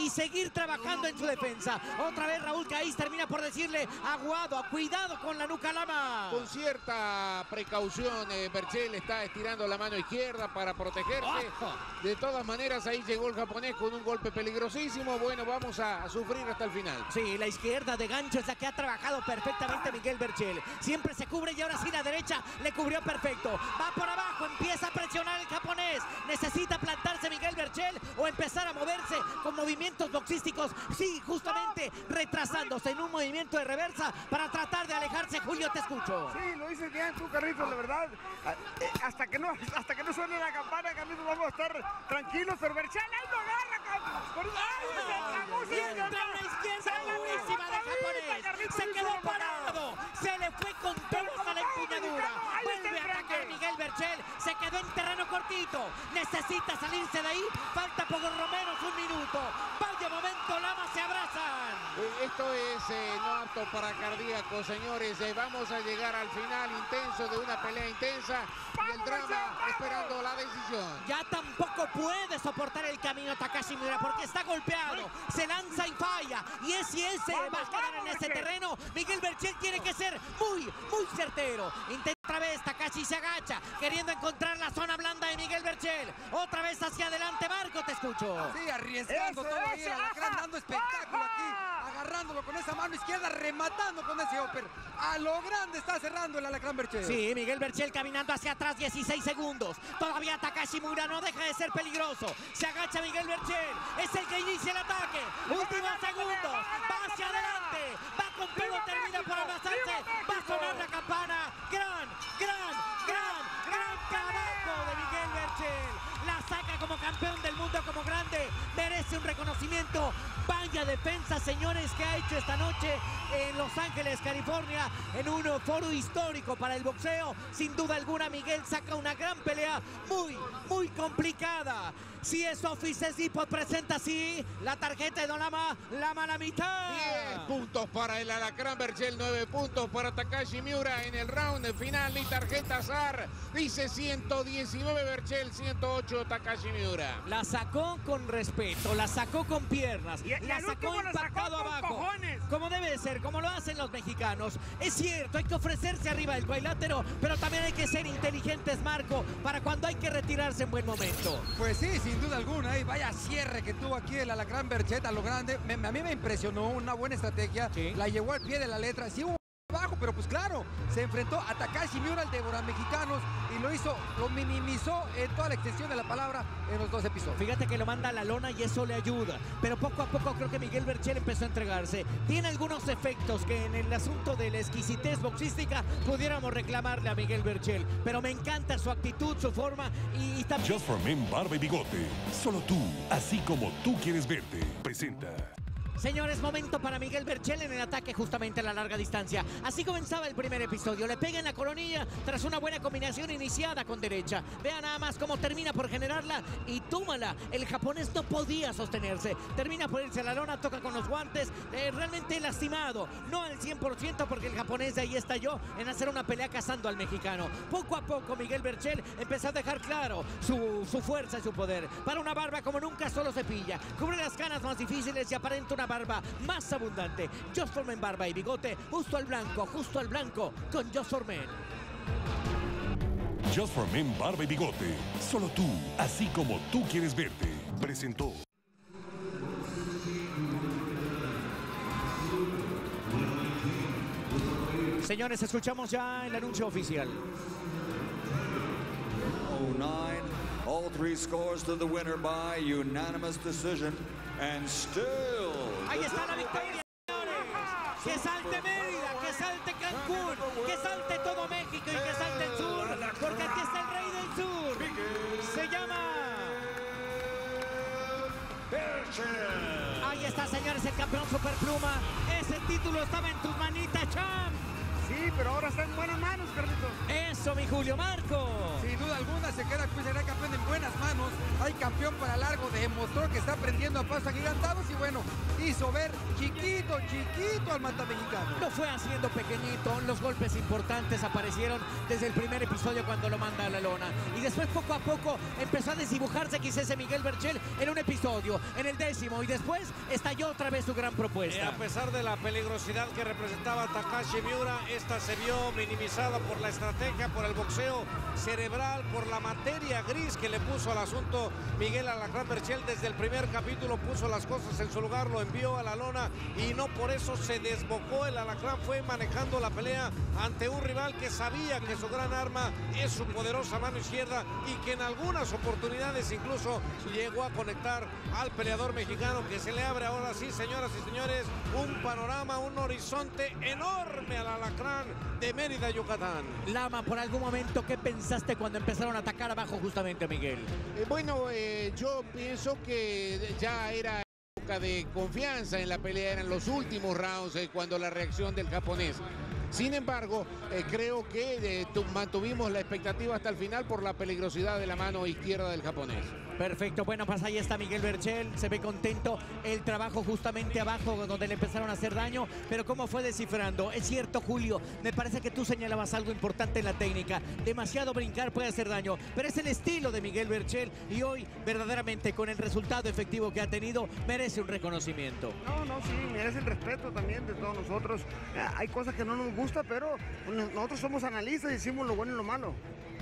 seguir trabajando en su defensa. Otra vez Raúl Caiz termina por decirle: Aguado, cuidado con la nuca Lama. Con cierta precaución, Berchel está estirando la mano izquierda para protegerse. De todas maneras, ahí llegó el japonés con un golpe peligrosísimo. Bueno, vamos a sufrir hasta el final. Sí, la izquierda de gancho es la que ha trabajado perfectamente Miguel Berchel. Siempre se cubre y ahora sí la derecha le cubrió perfecto. Va por abajo, empieza a presionar el japonés. Necesita plantarse Miguel Berchel o empezar a moverse con movimientos boxísticos. Sí, justamente retrasándose en un movimiento de reversa para tratar de alejarse. Julio, te escucho. Sí, lo dices bien tú, Carlitos, la verdad. Hasta que no suene la campana, Carlitos, vamos a estar tranquilos. Pero Berchel, ahí lo agarra, Y entra una izquierda buenísima de japonés. Se quedó parado. Se le fue con todos a la empuñadura. Vuelve a atacar Miguel Berchel. Se quedó en terreno cortito. Necesita salirse de ahí. Falta por lo menos un minuto. Vaya momento, Lama, se abrazan. Esto es no apto para cardíacos, señores. Vamos a llegar al final intenso de una pelea intensa. Y el drama esperando la decisión. Ya tampoco puede soportar el camino Takashi Miura porque está golpeado. Se lanza y falla. Y ese va a quedar en ese terreno. Miguel Berchel tiene que ser muy certero. Intenta otra vez, Takashi se agacha, queriendo encontrar la zona blanda de Miguel Berchel. Otra vez hacia adelante, Marco, te escucho. Sí, arriesgando todavía, Alacrán dando espectáculo aquí, agarrándolo con esa mano izquierda, rematando con ese upper. A lo grande está cerrando el Alacrán Berchel. Sí, Miguel Berchel caminando hacia atrás, 16 segundos. Todavía Takashi Miura no deja de ser peligroso. Se agacha Miguel Berchel, es el que inicia el ataque. Últimos segundos, va hacia adelante, va con todo, termina por abrazarse. Va a sonar la campana. Gran trabajo de Miguel Berchel. La saca como campeón del mundo, como grande. Merece un reconocimiento. Vaya defensa, señores, que ha hecho esta noche en Los Ángeles, California, en un foro histórico para el boxeo. Sin duda alguna, Miguel saca una gran pelea muy complicada. Si es Office Depot presenta así la tarjeta de Don Lama, Lama a la mitad. 10 puntos para el Alacrán Berchel, 9 puntos para Takashi Miura en el round final. Y tarjeta SAR dice 119 Berchel, 108 Takashi Miura. La sacó con respeto, la sacó con piernas, la sacó impactado abajo. Como debe ser, como lo hacen los mexicanos. Es cierto, hay que ofrecerse arriba del cuadrilátero, pero también hay que ser inteligentes, Marco, para cuando hay que retirarse en buen momento. Pues sí, sin duda alguna, y vaya cierre que tuvo aquí el Alacrán Berchel a lo grande. A mí me impresionó, una buena estrategia. Sí. La llevó al pie de la letra. Sí hubo abajo, pero pues claro, se enfrentó a Takashi Miura, el Débora Mexicanos, y lo minimizó en toda la extensión de la palabra en los dos episodios. Fíjate que lo manda a la lona y eso le ayuda, pero poco a poco creo que Miguel Berchel empezó a entregarse. Tiene algunos efectos que en el asunto de la exquisitez boxística pudiéramos reclamarle a Miguel Berchel, pero me encanta su actitud, su forma y también... Just for Men Barba y Bigote, solo tú, así como tú quieres verte, presenta. Señores, momento para Miguel Berchel en el ataque justamente a la larga distancia. Así comenzaba el primer episodio. Le pega en la coronilla tras una buena combinación iniciada con derecha. Vean nada más cómo termina por generarla y tómala. El japonés no podía sostenerse. Termina por irse a la lona, toca con los guantes. Realmente lastimado. No al 100% porque el japonés de ahí estalló en hacer una pelea cazando al mexicano. Poco a poco Miguel Berchel empezó a dejar claro su fuerza y su poder. Para una barba como nunca solo se pilla. Cubre las canas más difíciles y aparenta una barba más abundante. Just for Men Barba y Bigote, justo al blanco con Just for Men. Just for Men Barba y Bigote, solo tú, así como tú quieres verte, presentó. Señores, escuchamos ya el anuncio oficial. 09, all three scores to the winner by unanimous decision. And still, ahí está la victoria, señores. Que salte Mérida, que salte Cancún, que salte todo México y que salte el sur, porque aquí está el rey del sur. Se llama Berchel. Ahí está, señores, el campeón superpluma. Ese título estaba en tus manitas, champ. Sí, pero ahora está en buenas manos, Carlitos. Eso, mi Julio Marco. Sin duda alguna se queda el gran campeón en buenas manos. Hay campeón para largo, demostró que está aprendiendo a pasos agigantados y bueno, hizo ver chiquito al mata mexicano. Lo fue haciendo pequeñito, los golpes importantes aparecieron desde el primer episodio cuando lo manda a la lona. Y después poco a poco empezó a desdibujarse quizás ese Miguel Berchel en un episodio, en el 10º, y después estalló otra vez su gran propuesta. A pesar de la peligrosidad que representaba Takashi Miura, esta se vio minimizada por la estrategia, por el boxeo cerebral, por la materia gris que le puso al asunto Miguel Alacrán Berchel. Desde el primer capítulo puso las cosas en su lugar, lo envió a la lona y no por eso se desbocó. El Alacrán fue manejando la pelea ante un rival que sabía que su gran arma es su poderosa mano izquierda y que en algunas oportunidades incluso llegó a conectar al peleador mexicano, que se le abre ahora sí, señoras y señores, un panorama, un horizonte enorme al Alacrán de Mérida, Yucatán. Lama, por algún momento, ¿qué pensaste cuando empezaron a atacar abajo justamente, Miguel? Yo pienso que ya era época de confianza en la pelea, eran los últimos rounds cuando la reacción del japonés. Sin embargo, creo que mantuvimos la expectativa hasta el final por la peligrosidad de la mano izquierda del japonés. Perfecto, bueno, pues ahí está Miguel Berchel, se ve contento, el trabajo justamente abajo donde le empezaron a hacer daño, pero cómo fue descifrando. Es cierto, Julio, me parece que tú señalabas algo importante en la técnica, demasiado brincar puede hacer daño, pero es el estilo de Miguel Berchel y hoy verdaderamente con el resultado efectivo que ha tenido merece un reconocimiento. No, sí, merece el respeto también de todos nosotros. Hay cosas que no nos gustan, pero nosotros somos analistas y decimos lo bueno y lo malo.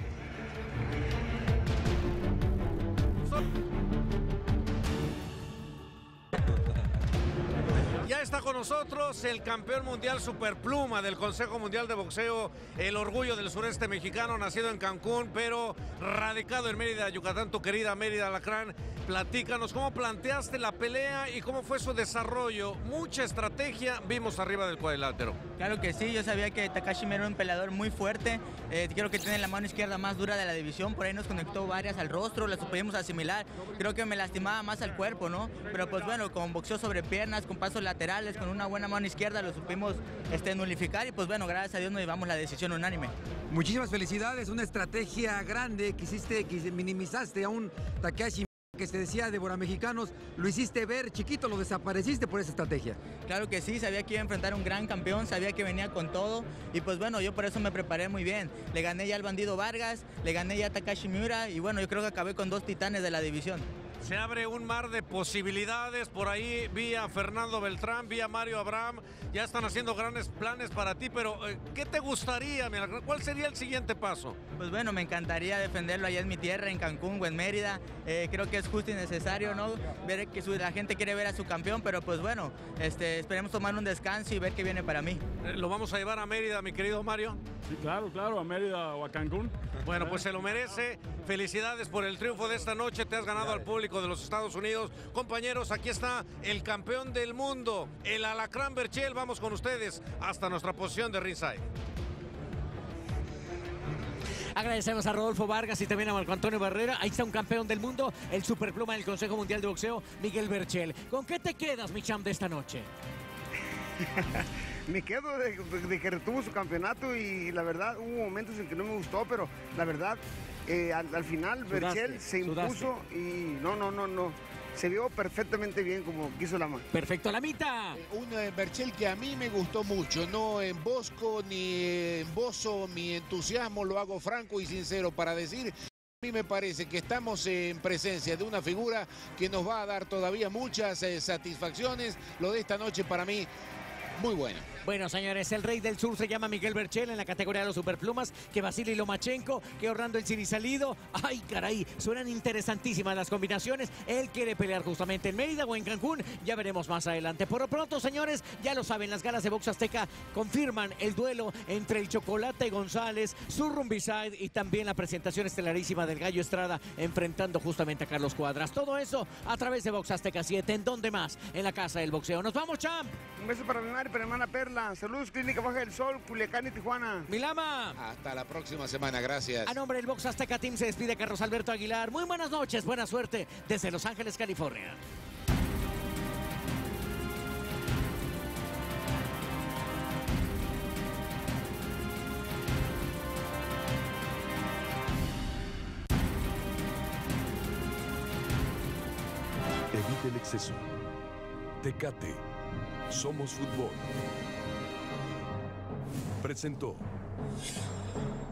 Ya está con nosotros el campeón mundial superpluma del Consejo Mundial de Boxeo, el orgullo del sureste mexicano, nacido en Cancún, pero radicado en Mérida, Yucatán, tu querida Mérida Alacrán. Platícanos, ¿cómo planteaste la pelea y cómo fue su desarrollo? Mucha estrategia vimos arriba del cuadrilátero. Claro que sí, yo sabía que Takashi Miura era un peleador muy fuerte, creo que tiene la mano izquierda más dura de la división, por ahí nos conectó varias al rostro, las pudimos asimilar, creo que me lastimaba más al cuerpo, ¿no? Pero pues bueno, con boxeo sobre piernas, con pasos laterales, con una buena mano izquierda, lo supimos nulificar y pues bueno, gracias a Dios nos llevamos la decisión unánime. Muchísimas felicidades, una estrategia grande que minimizaste a un Takashi que se decía Débora mexicanos, lo hiciste ver chiquito, lo desapareciste por esa estrategia. Claro que sí, sabía que iba a enfrentar a un gran campeón, sabía que venía con todo y pues bueno, yo por eso me preparé muy bien. Le gané ya al Bandido Vargas, le gané ya a Takashi Miura y bueno, yo creo que acabé con dos titanes de la división. Se abre un mar de posibilidades por ahí, vía Fernando Beltrán, vía Mario Abraham, ya están haciendo grandes planes para ti, pero ¿qué te gustaría? ¿Cuál sería el siguiente paso? Pues bueno, me encantaría defenderlo allá en mi tierra, en Cancún o en Mérida, creo que es justo y necesario, ¿no? Ver que la gente quiere ver a su campeón, pero pues bueno, esperemos tomar un descanso y ver qué viene para mí. ¿Lo vamos a llevar a Mérida, mi querido Mario? Sí, claro, a Mérida o a Cancún. Bueno, pues se lo merece. Felicidades por el triunfo de esta noche. Te has ganado al público de los Estados Unidos. Compañeros, aquí está el campeón del mundo, el Alacrán Berchel. Vamos con ustedes hasta nuestra posición de ringside. Agradecemos a Rodolfo Vargas y también a Marco Antonio Barrera. Ahí está un campeón del mundo, el superpluma del Consejo Mundial de Boxeo, Miguel Berchel. ¿Con qué te quedas, mi champ, de esta noche? Me quedo de que retuvo su campeonato y la verdad hubo momentos en que no me gustó, pero la verdad al final Berchel se impuso y no. Se vio perfectamente bien como quiso Lama. Perfecto, Lamita. Un Berchel que a mí me gustó mucho. No embosco ni embozo mi entusiasmo, lo hago franco y sincero para decir. A mí me parece que estamos en presencia de una figura que nos va a dar todavía muchas satisfacciones. Lo de esta noche para mí, muy bueno. Bueno, señores, el rey del sur se llama Miguel Berchel en la categoría de los superplumas, que Vasily Lomachenko, que Orlando El Cirizalido. ¡Ay, caray! Suenan interesantísimas las combinaciones. Él quiere pelear justamente en Mérida o en Cancún. Ya veremos más adelante. Por lo pronto, señores, ya lo saben, las galas de Box Azteca confirman el duelo entre el Chocolate González, su Rumbicide y también la presentación estelarísima del Gallo Estrada enfrentando justamente a Carlos Cuadras. Todo eso a través de Box Azteca 7. ¿En dónde más? En la Casa del Boxeo. ¡Nos vamos, champ! Un beso para mi madre y para mi hermana Perla. Saludos, Clínica Baja del Sol, Culiacán y Tijuana. Milama. Hasta la próxima semana, gracias. A nombre del Box Azteca Team se despide Carlos Alberto Aguilar. Muy buenas noches, buena suerte desde Los Ángeles, California. Evite el exceso. Tecate. Somos fútbol. Presentó.